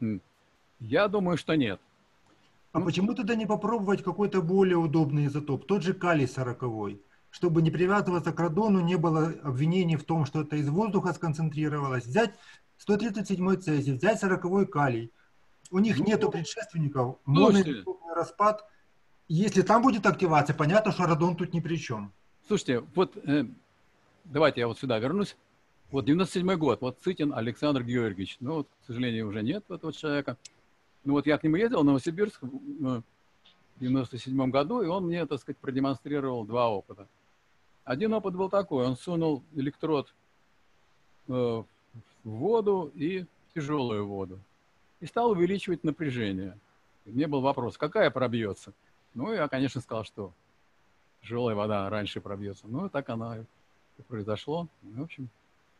Я думаю, что нет. А Ну, почему тогда не попробовать какой-то более удобный изотоп, тот же калий сороковой, чтобы не привязываться к радону, не было обвинений в том, что это из воздуха сконцентрировалось. Взять сто тридцать седьмой цезий, взять сороковой калий. У них ну, нету предшественников, слушайте, моноизотопный распад. Если там будет активация, понятно, что радон тут ни при чем. Слушайте, вот э, давайте я вот сюда вернусь. Вот девяносто седьмой год, вот Цытин Александр Георгиевич. Ну вот, к сожалению, уже нет этого человека. Ну вот я к нему ездил в Новосибирск в девяносто седьмом году, и он мне, так сказать, продемонстрировал два опыта. Один опыт был такой, он сунул электрод э, в воду и в тяжелую воду. И стал увеличивать напряжение. И мне был вопрос, какая пробьется? Ну, я, конечно, сказал, что тяжелая вода раньше пробьется. Ну, так она и произошло. В общем,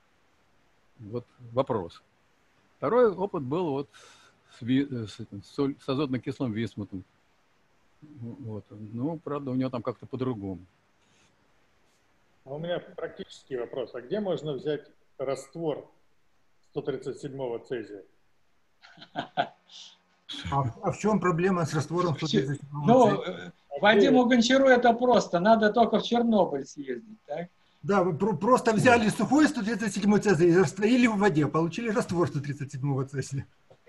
вот вопрос. Второй опыт был вот с, ви, с, этим, с, соль, с азотно-кислым висмутом. Вот. Ну, правда, у него там как-то по-другому. А у меня практический вопрос. А где можно взять раствор сто тридцать седьмого цезия? А, а в чем проблема с раствором сто тридцать седьмого Ну, цезия? Вадиму Гончару это просто. Надо только в Чернобыль съездить, так? Да, вы про просто взяли сухой сто тридцать седьмой цезий и растворили в воде, получили раствор сто тридцать седьмого цезия.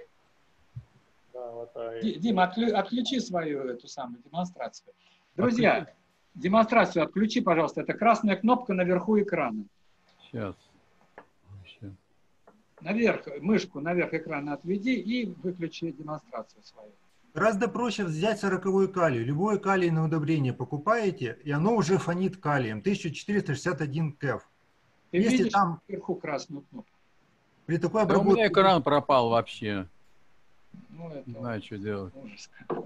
Да, вот, а... Дим, отклю, отключи свою эту самую демонстрацию. Друзья, отключи. Демонстрацию отключи, пожалуйста. Это красная кнопка наверху экрана. Сейчас. Сейчас. Наверх, мышку наверх экрана отведи и выключи демонстрацию свою. Гораздо проще взять сороковой калий. Любое калийное удобрение покупаете, и оно уже фонит калием. тысяча четыреста шестьдесят один кэф. Ты Если видишь там вверху красную кнопку? При такой Да обработке... у меня экран пропал вообще. Ну, это не знаю, что делать. Ужас.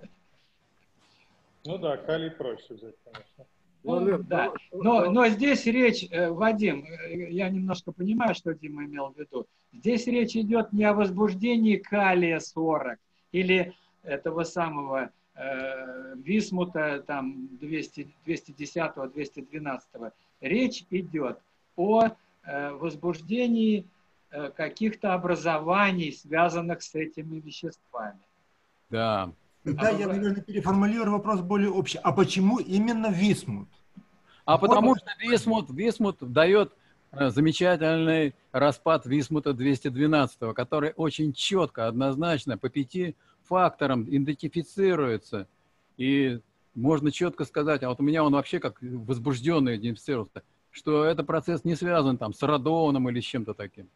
Ну да, калий проще взять, конечно. Ну, да. но, но здесь речь, Вадим, я немножко понимаю, что Дима имел в виду. Здесь речь идет не о возбуждении калия сорок или этого самого э, висмута там двести, двести десять, двести двенадцать. Речь идет о э, возбуждении э, каких-то образований, связанных с этими веществами. Да. Да, я, наверное, переформулирую вопрос более общий. А почему именно висмут? А потому что висмут, висмут дает замечательный распад висмута двести двенадцать, который очень четко, однозначно по пяти факторам идентифицируется. И можно четко сказать, а вот у меня он вообще как возбужденный идентифицировался, что этот процесс не связан там с радоном или с чем-то таким.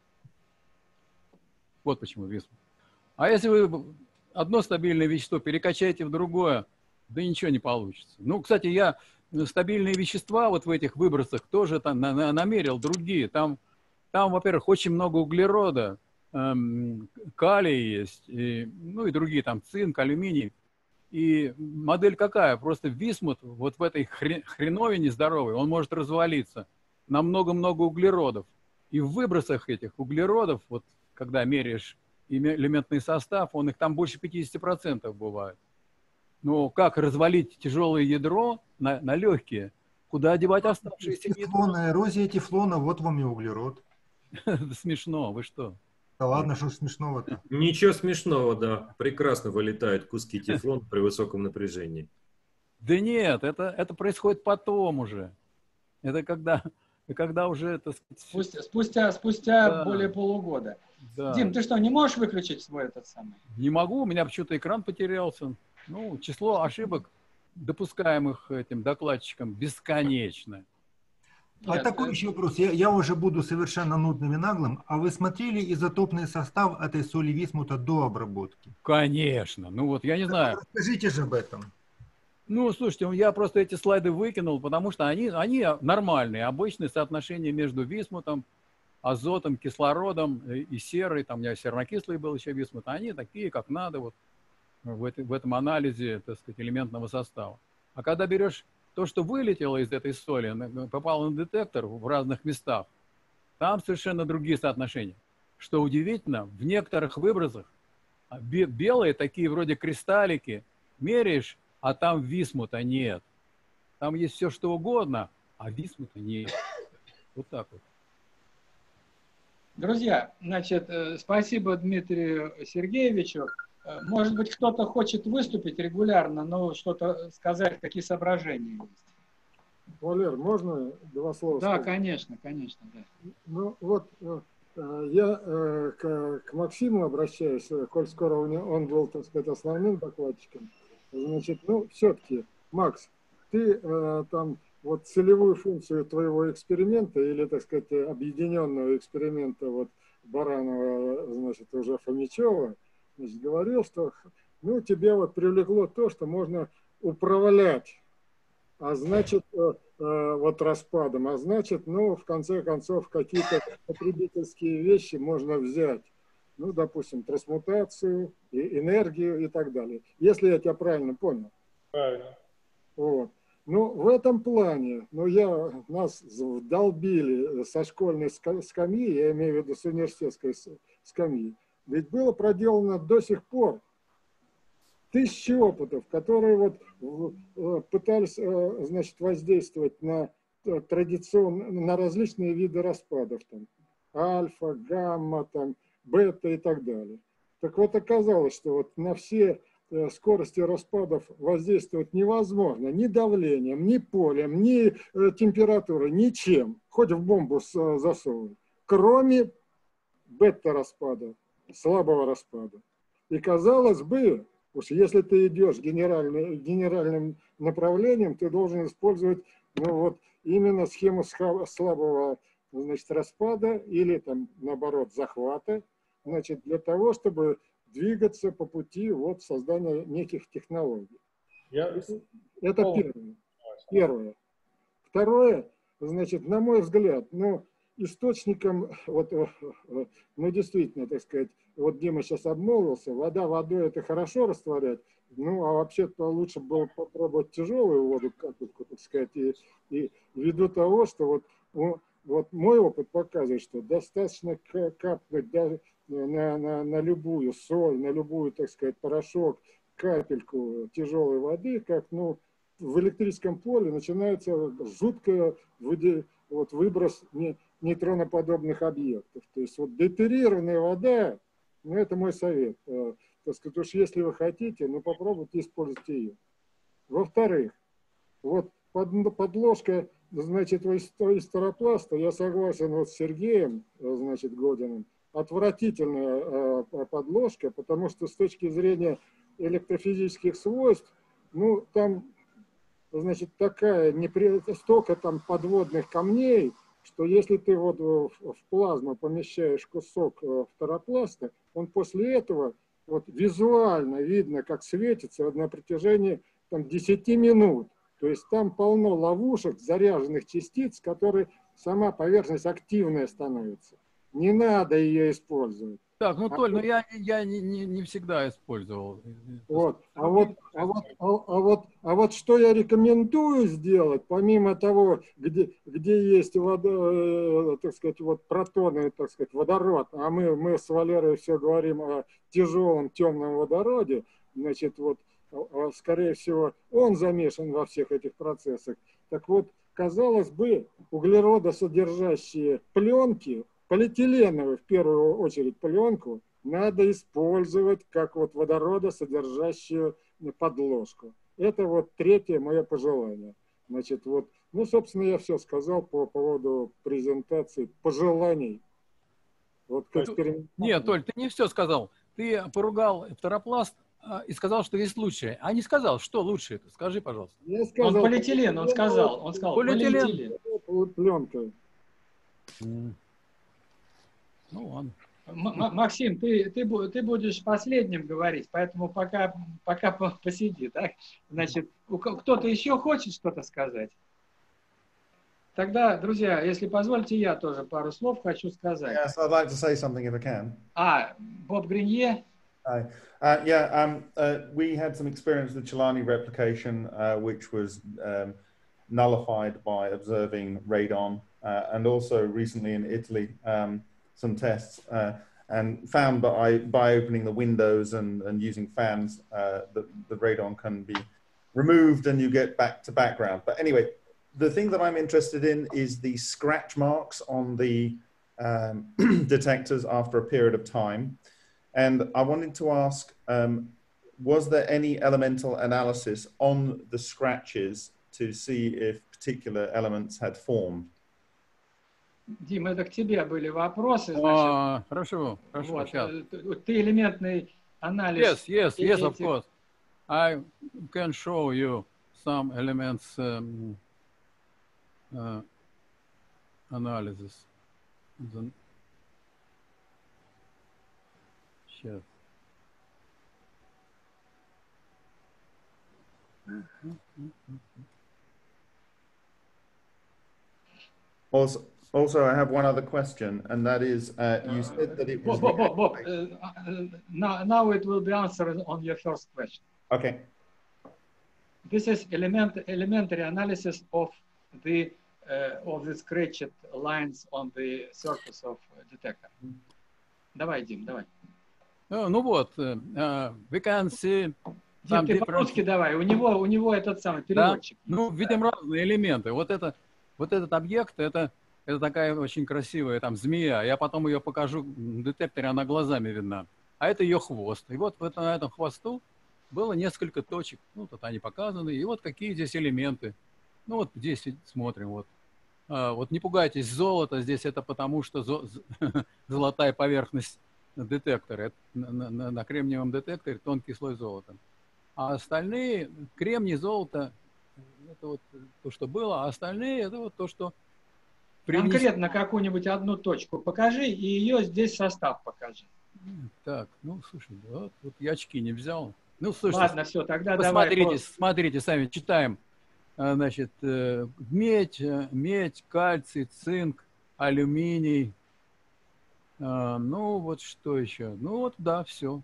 Вот почему висмут. А если вы одно стабильное вещество перекачаете в другое, да ничего не получится. Ну, кстати, я стабильные вещества вот в этих выбросах тоже там на, на, намерил другие. Там, там во-первых, очень много углерода, эм, калий есть, и, ну и другие, там цинк, алюминий. И модель какая? Просто висмут вот в этой хреновине здоровой, он может развалиться на много-много углеродов. И в выбросах этих углеродов, вот когда меряешь элементный состав, он их там больше пятидесяти процентов бывает. Но как развалить тяжелое ядро на, на легкие? Куда одевать оставшиеся? Тефлона, эрозия тефлона, вот вам и углерод. Смешно, вы что? Да ладно, что смешного-то? Ничего смешного, да. Прекрасно вылетают куски тефлона при высоком напряжении. Да нет, это, это происходит потом уже. Это когда, когда уже... Это... Спустя, спустя, спустя да. более полугода. Да. Дим, ты что, не можешь выключить свой этот самый? Не могу, у меня почему-то экран потерялся. Ну, число ошибок, допускаемых этим докладчиком, бесконечно. А Нет, такой это... еще вопрос. Я, я уже буду совершенно нудным и наглым. А вы смотрели изотопный состав этой соли висмута до обработки? Конечно. Ну вот, я не знаю. Расскажите же об этом. Ну, слушайте, я просто эти слайды выкинул, потому что они, они нормальные, обычные соотношения между висмутом, азотом, кислородом и серой. Там у меня сернокислый был еще висмут. Они такие, как надо. Вот. в, это, в этом анализе, так сказать, элементного состава. А когда берешь то, что вылетело из этой соли, попало на детектор в разных местах, там совершенно другие соотношения. Что удивительно, в некоторых выбросах белые, такие вроде кристаллики, меряешь, а там висмута нет. Там есть все, что угодно, а висмута нет. Вот так вот. Друзья, значит, спасибо Дмитрию Сергеевичу. Может быть, кто-то хочет выступить регулярно, но что-то сказать, какие соображения есть. Валер, можно два слова Да, сказать? конечно, конечно. Да. Ну вот я к, к Максиму обращаюсь, коль скоро он был, так сказать, основным докладчиком. Значит, ну, все-таки, Макс, ты там вот целевую функцию твоего эксперимента или, так сказать, объединенного эксперимента вот Баранова, значит, уже Фомичева, значит, говорил, что ну, тебя вот привлекло то, что можно управлять, а значит, э, э, вот распадом, а значит, ну, в конце концов, какие-то потребительские вещи можно взять. Ну, допустим, трансмутацию, и энергию и так далее. Если я тебя правильно понял. Правильно. Вот. Ну, в этом плане, ну, я, нас долбили со школьной скамьи, я имею в виду с университетской скамьи, ведь было проделано до сих пор тысячи опытов, которые вот пытались, значит, воздействовать на традиционные, на различные виды распадов, там, альфа, гамма, там, бета и так далее. Так вот, оказалось, что вот на все скорости распадов воздействовать невозможно ни давлением, ни полем, ни температурой, ничем, хоть в бомбу засовывай, кроме бета-распада, слабого распада. И казалось бы, уж если ты идешь генеральным направлением, ты должен использовать ну, вот, именно схему слабого значит, распада или там, наоборот захвата, значит, для того, чтобы двигаться по пути вот, создания неких технологий. Я... Это первое. Первое. Второе, значит, на мой взгляд, ну, источником, вот, ну, действительно, так сказать, вот Дима сейчас обмолвился, вода водой это хорошо растворять, ну, а вообще-то лучше было попробовать тяжелую воду, как, так сказать, и, и ввиду того, что вот, ну, вот мой опыт показывает, что достаточно капнуть даже на, на, на любую соль, на любую, так сказать, порошок, капельку тяжелой воды, как, ну, в электрическом поле начинается жуткая вот, выброс нейтроноподобных объектов. То есть вот дейтерированная вода, ну, это мой совет. Так сказать, уж если вы хотите, ну, попробуйте использовать ее. Во-вторых, вот под, подложка, значит, из старопласта, я согласен вот с Сергеем, значит, Годиным, отвратительная э, подложка, потому что с точки зрения электрофизических свойств, ну, там, значит, такая, непри... столько там подводных камней, что если ты вот в, в плазму помещаешь кусок э, фторопласта, он после этого вот визуально видно, как светится на протяжении там, десяти минут. То есть там полно ловушек, заряженных частиц, которые сама поверхность активная становится. Не надо ее использовать. Так, ну, а Толь, ну я, я не, не, не всегда использовал. Вот. А, вот, а, вот, а, а, вот, а вот что я рекомендую сделать, помимо того, где, где есть вода, э, так сказать, вот протоны, так сказать, водород, а мы, мы с Валерой все говорим о тяжелом темном водороде, значит, вот, скорее всего, он замешан во всех этих процессах. Так вот, казалось бы, углеродосодержащие пленки, полиэтиленовую, в первую очередь, пленку, надо использовать как вот водородосодержащую подложку. Это вот третье мое пожелание. Значит, вот, ну, собственно, я все сказал по поводу презентации пожеланий. Вот к эксперименту. Нет, Толь, ты не все сказал. Ты поругал фторопласт и сказал, что есть лучшее. А не сказал, что лучше это. Скажи, пожалуйста. Я сказал, он полиэтилен, он сказал. Он сказал, полиэтилен. Пленка. Ну ладно. Максим, ты, ты, ты будешь последним говорить, поэтому пока, пока посиди. Так? Значит, кто-то еще хочет что-то сказать? Тогда, друзья, если позволите, я тоже пару слов хочу сказать. Yes, I'd like to say something if I can. А, Боб Гринье? Hi. Uh, yeah, um, uh, we had some experience with Celani replication, uh, which was um, nullified by observing radon, uh, and also recently in Italy, um, some tests, uh, and found by, by opening the windows and, and using fans, uh, that the radon can be removed and you get back to background. But anyway, the thing that I'm interested in is the scratch marks on the um, detectors after a period of time. And I wanted to ask, um, was there any elemental analysis on the scratches to see if particular elements had formed? Дим, это к тебе были вопросы. Значит, А, хорошо, хорошо, вот, сейчас. ты элементный анализ. Yes, yes, yes, of этих... course. I can show you some elements um, uh, analysis. The... Сейчас. Also, also, I have one other question, and that is, uh, you said that it was... Bob, Bob, Bob, uh, now, now it will be answered on your first question. Okay. This is element, elementary analysis of the uh, of the scratched lines on the surface of detector. Давай, Дим, давай. Uh, ну вот, uh, we can see... Дим, ты по-русски давай, у него, у него этот самый переводчик. Да? Ну, видим разные элементы. Вот, это, вот этот объект, это, это такая очень красивая там змея. Я потом ее покажу в детекторе, она глазами видна. А это ее хвост. И вот в на этом хвосту было несколько точек. Ну, тут они показаны. И вот какие здесь элементы. Ну, вот здесь смотрим. Вот, а, вот не пугайтесь, золото здесь это потому, что зо, золотая поверхность детектора. На, на, на кремниевом детекторе тонкий слой золота. А остальные, кремний, золото, это вот то, что было, а остальные, это вот то, что... Привнес... Конкретно какую-нибудь одну точку покажи, и ее здесь состав покажи. Так, ну, слушай, вот, вот я очки не взял. Ну, слушайте, ладно, все, тогда посмотрите, давай. Смотрите, сами читаем. Значит, медь, медь, кальций, цинк, алюминий. Ну, вот что еще? Ну, вот, да, все.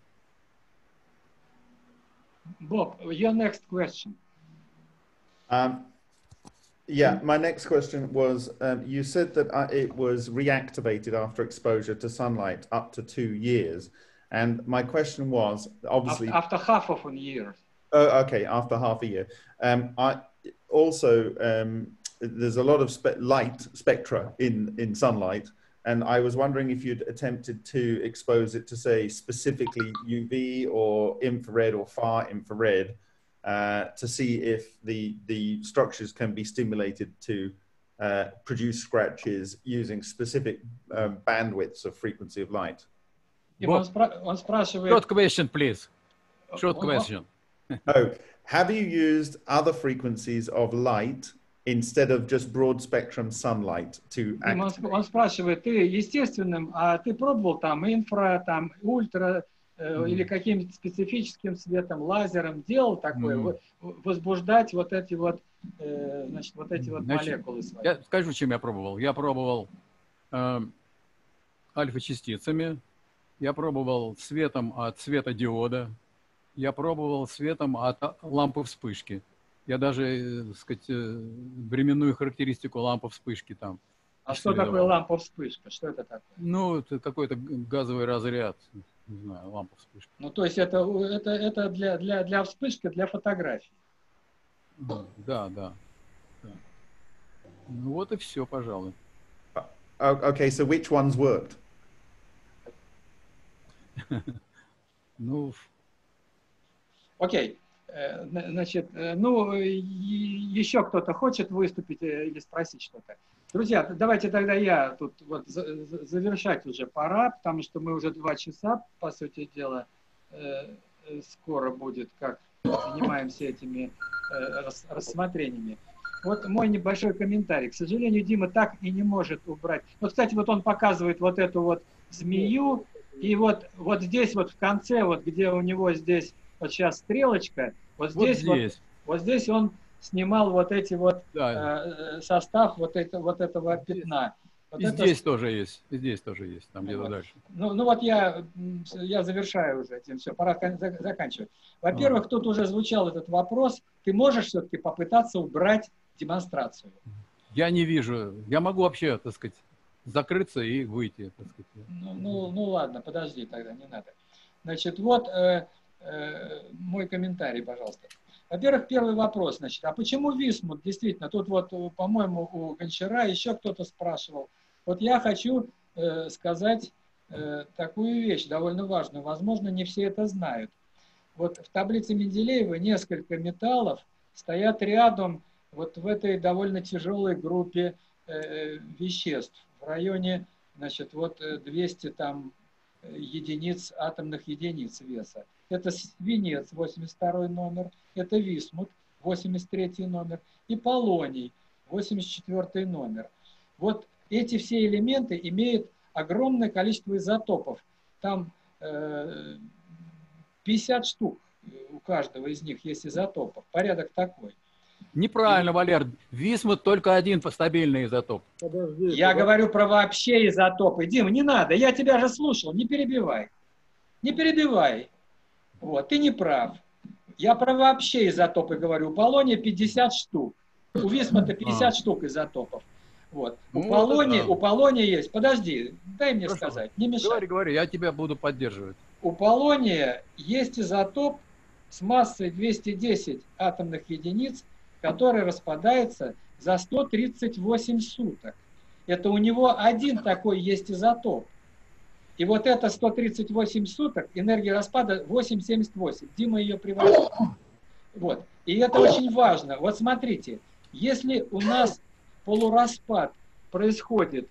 Bob, your next question. Um, yeah, my next question was, um, you said that uh, it was reactivated after exposure to sunlight up to two years. And my question was, obviously... After, after half of a year. Oh, okay, after half a year. Um, I also, um, there's a lot of spe light spectra in, in sunlight. And I was wondering if you'd attempted to expose it to, say, specifically U V or infrared or far infrared uh, to see if the, the structures can be stimulated to uh, produce scratches using specific um, bandwidths of frequency of light. Он спра- он спрашивает... Short question, please. Short question. Oh, have you used other frequencies of light instead of just broad spectrum sunlight to activate? Он спрашивает, ты естественным, а ты пробовал там инфра, там ультра э, mm. или каким-то специфическим светом, лазером делал такое, mm. возбуждать вот эти вот, э, значит, вот эти вот значит, молекулы свои? Я скажу, чем я пробовал. Я пробовал э, альфа-частицами, я пробовал светом от светодиода, я пробовал светом от лампы вспышки. Я даже, так сказать, временную характеристику лампы вспышки там. А что такое лампа вспышка? Что это такое? Ну, это какой-то газовый разряд, не знаю, лампа вспышка. Ну, то есть это, это, это для, для, для вспышки, для фотографий. Да, да, да. Ну вот и все, пожалуй. Okay, so which ones worked? Ну. Окей. Значит, ну, еще кто-то хочет выступить или спросить что-то? Друзья, давайте тогда я тут вот завершать уже пора, потому что мы уже два часа, по сути дела, скоро будет, как занимаемся этими рассмотрениями. Вот мой небольшой комментарий. К сожалению, Дима так и не может убрать. Вот, кстати, вот он показывает вот эту вот змею, и вот, вот здесь вот в конце, вот где у него здесь вот сейчас стрелочка, вот здесь вот, здесь. вот, вот здесь он снимал вот эти вот да. э, состав вот, это, вот этого пятна. Вот и это... здесь тоже есть, и здесь тоже есть, там где-то вот. дальше. Ну, ну вот я, я завершаю уже этим, все, пора заканчивать. Во-первых, тут уже звучал этот вопрос, ты можешь все-таки попытаться убрать демонстрацию? Я не вижу, я могу вообще, так сказать, закрыться и выйти, так сказать. Ну, ну, ну ладно, подожди тогда, не надо. Значит, вот э, э, мой комментарий, пожалуйста. Во-первых, первый вопрос, значит, а почему Висмут? Действительно, тут вот, по-моему, у Гончара еще кто-то спрашивал. Вот я хочу э, сказать э, такую вещь, довольно важную. Возможно, не все это знают. Вот в таблице Менделеева несколько металлов стоят рядом вот в этой довольно тяжелой группе э, веществ. В районе, значит, вот двести там единиц, атомных единиц веса. Это свинец, восемьдесят второй номер, это висмут, восемьдесят третий номер, и полоний, восемьдесят четвёртый номер. Вот эти все элементы имеют огромное количество изотопов. Там э, пятьдесят штук у каждого из них есть изотопов. Порядок такой. Неправильно, Валер. Висмут только один стабильный изотоп. Подожди, Я подожди. говорю про вообще изотопы. Дима, не надо, я тебя же слушал, не перебивай. Не перебивай. Вот, ты не прав. Я про вообще изотопы говорю. У полония пятьдесят штук. У висмута пятьдесят а. штук изотопов. Вот. У, ну, полония, да. у полония есть. Подожди, дай мне Хорошо. сказать, не мешай. Говори, говори, я тебя буду поддерживать. У полония есть изотоп с массой двести десять атомных единиц, который распадается за сто тридцать восемь суток. Это у него один такой есть изотоп. И вот это сто тридцать восемь суток, энергия распада восемь целых семьдесят восемь. Дима ее приводил. Вот. И это очень важно. Вот смотрите, если у нас полураспад происходит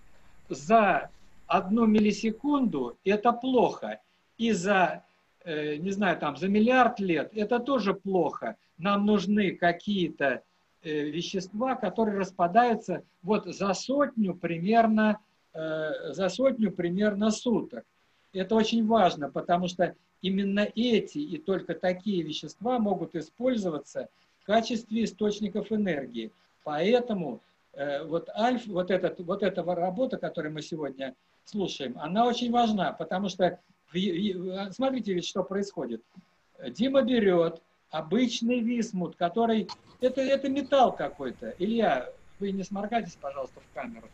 за одну миллисекунду, это плохо. И за, э, не знаю, там, за миллиард лет, это тоже плохо. Нам нужны какие-то э, вещества, которые распадаются вот за сотню примерно, э, за сотню примерно суток. Это очень важно, потому что именно эти и только такие вещества могут использоваться в качестве источников энергии. Поэтому э, вот альфа, вот, этот, вот эта работа, которую мы сегодня слушаем, она очень важна, потому что смотрите ведь, что происходит. Дима берет обычный висмут, который... Это, это металл какой-то. Илья, вы не сморкайтесь, пожалуйста, в камеру.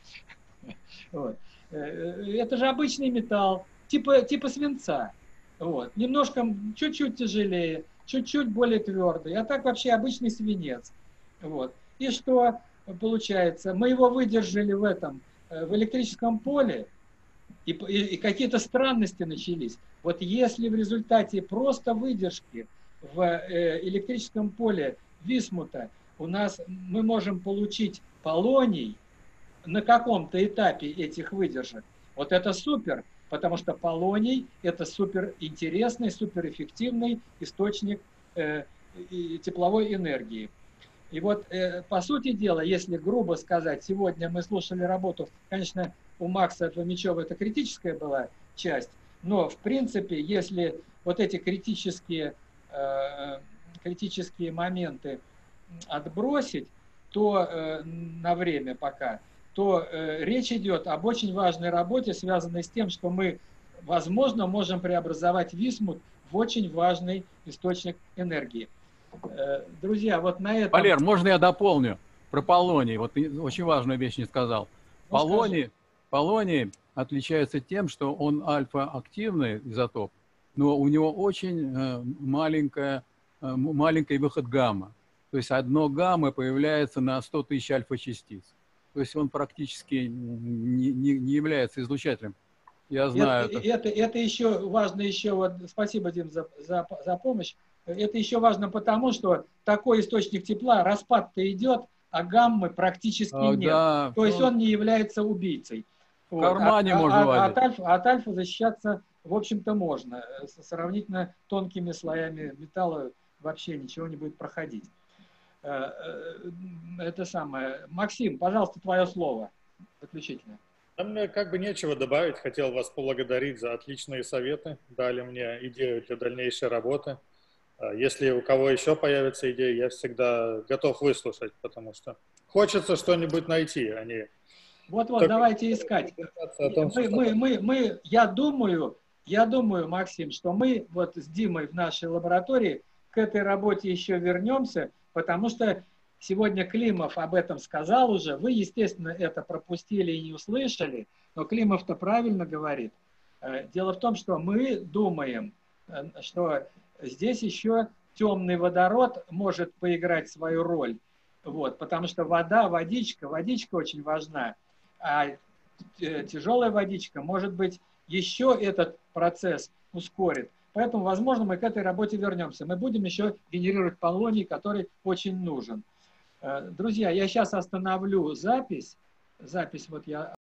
Вот. Это же обычный металл, типа, типа свинца. Вот. Немножко, чуть-чуть тяжелее, чуть-чуть более твердый. А так вообще обычный свинец. Вот. И что получается? Мы его выдержали в этом, в электрическом поле, и, и, и какие-то странности начались. Вот если в результате просто выдержки в э, электрическом поле висмута у нас мы можем получить полоний на каком-то этапе этих выдержек, вот это супер, потому что полоний это супер интересный, суперэффективный источник э, тепловой энергии. И вот, э, по сути дела, если грубо сказать, сегодня мы слушали работу, конечно, у Макса Фомичева это критическая была часть, но, в принципе, если вот эти критические, э, критические моменты отбросить, то э, на время пока, то э, речь идет об очень важной работе, связанной с тем, что мы, возможно, можем преобразовать висмут в очень важный источник энергии. Друзья, вот на этом... Валер, можно я дополню про полоний? Вот ты очень важную вещь не сказал. Ну, полоний, полоний отличается тем, что он альфа-активный изотоп, но у него очень э, маленькая, э, маленький выход гамма. То есть одно гамма появляется на сто тысяч альфа-частиц. То есть он практически не, не, не является излучателем. Я знаю это. Это, это, это еще важно, еще вот, спасибо, Дим, за, за, за помощь. Это еще важно потому, что такой источник тепла, распад-то идет, а гаммы практически а, нет. Да, То есть он, он не является убийцей. В кармане вот. можно а, а, валить. от, альфа, от альфа защищаться, в общем-то, можно. С сравнительно тонкими слоями металла вообще ничего не будет проходить. Это самое. Максим, пожалуйста, твое слово заключительное. Да, мне как бы нечего добавить. Хотел вас поблагодарить за отличные советы. Дали мне идею для дальнейшей работы. Если у кого еще появятся идеи, я всегда готов выслушать, потому что хочется что-нибудь найти, а не Вот-вот, Так, давайте искать. о том, Мы, что- мы, мы, мы, я думаю, я думаю, Максим, что мы вот с Димой в нашей лаборатории к этой работе еще вернемся, потому что сегодня Климов об этом сказал уже. Вы, естественно, это пропустили и не услышали, но Климов-то правильно говорит. Э, Дело в том, что мы думаем, э, что здесь еще темный водород может поиграть свою роль. Вот, потому что вода, водичка, водичка очень важна. А т- тяжелая водичка, может быть, еще этот процесс ускорит. Поэтому, возможно, мы к этой работе вернемся. Мы будем еще генерировать полоний, который очень нужен. Э, Друзья, я сейчас остановлю запись. Запись вот я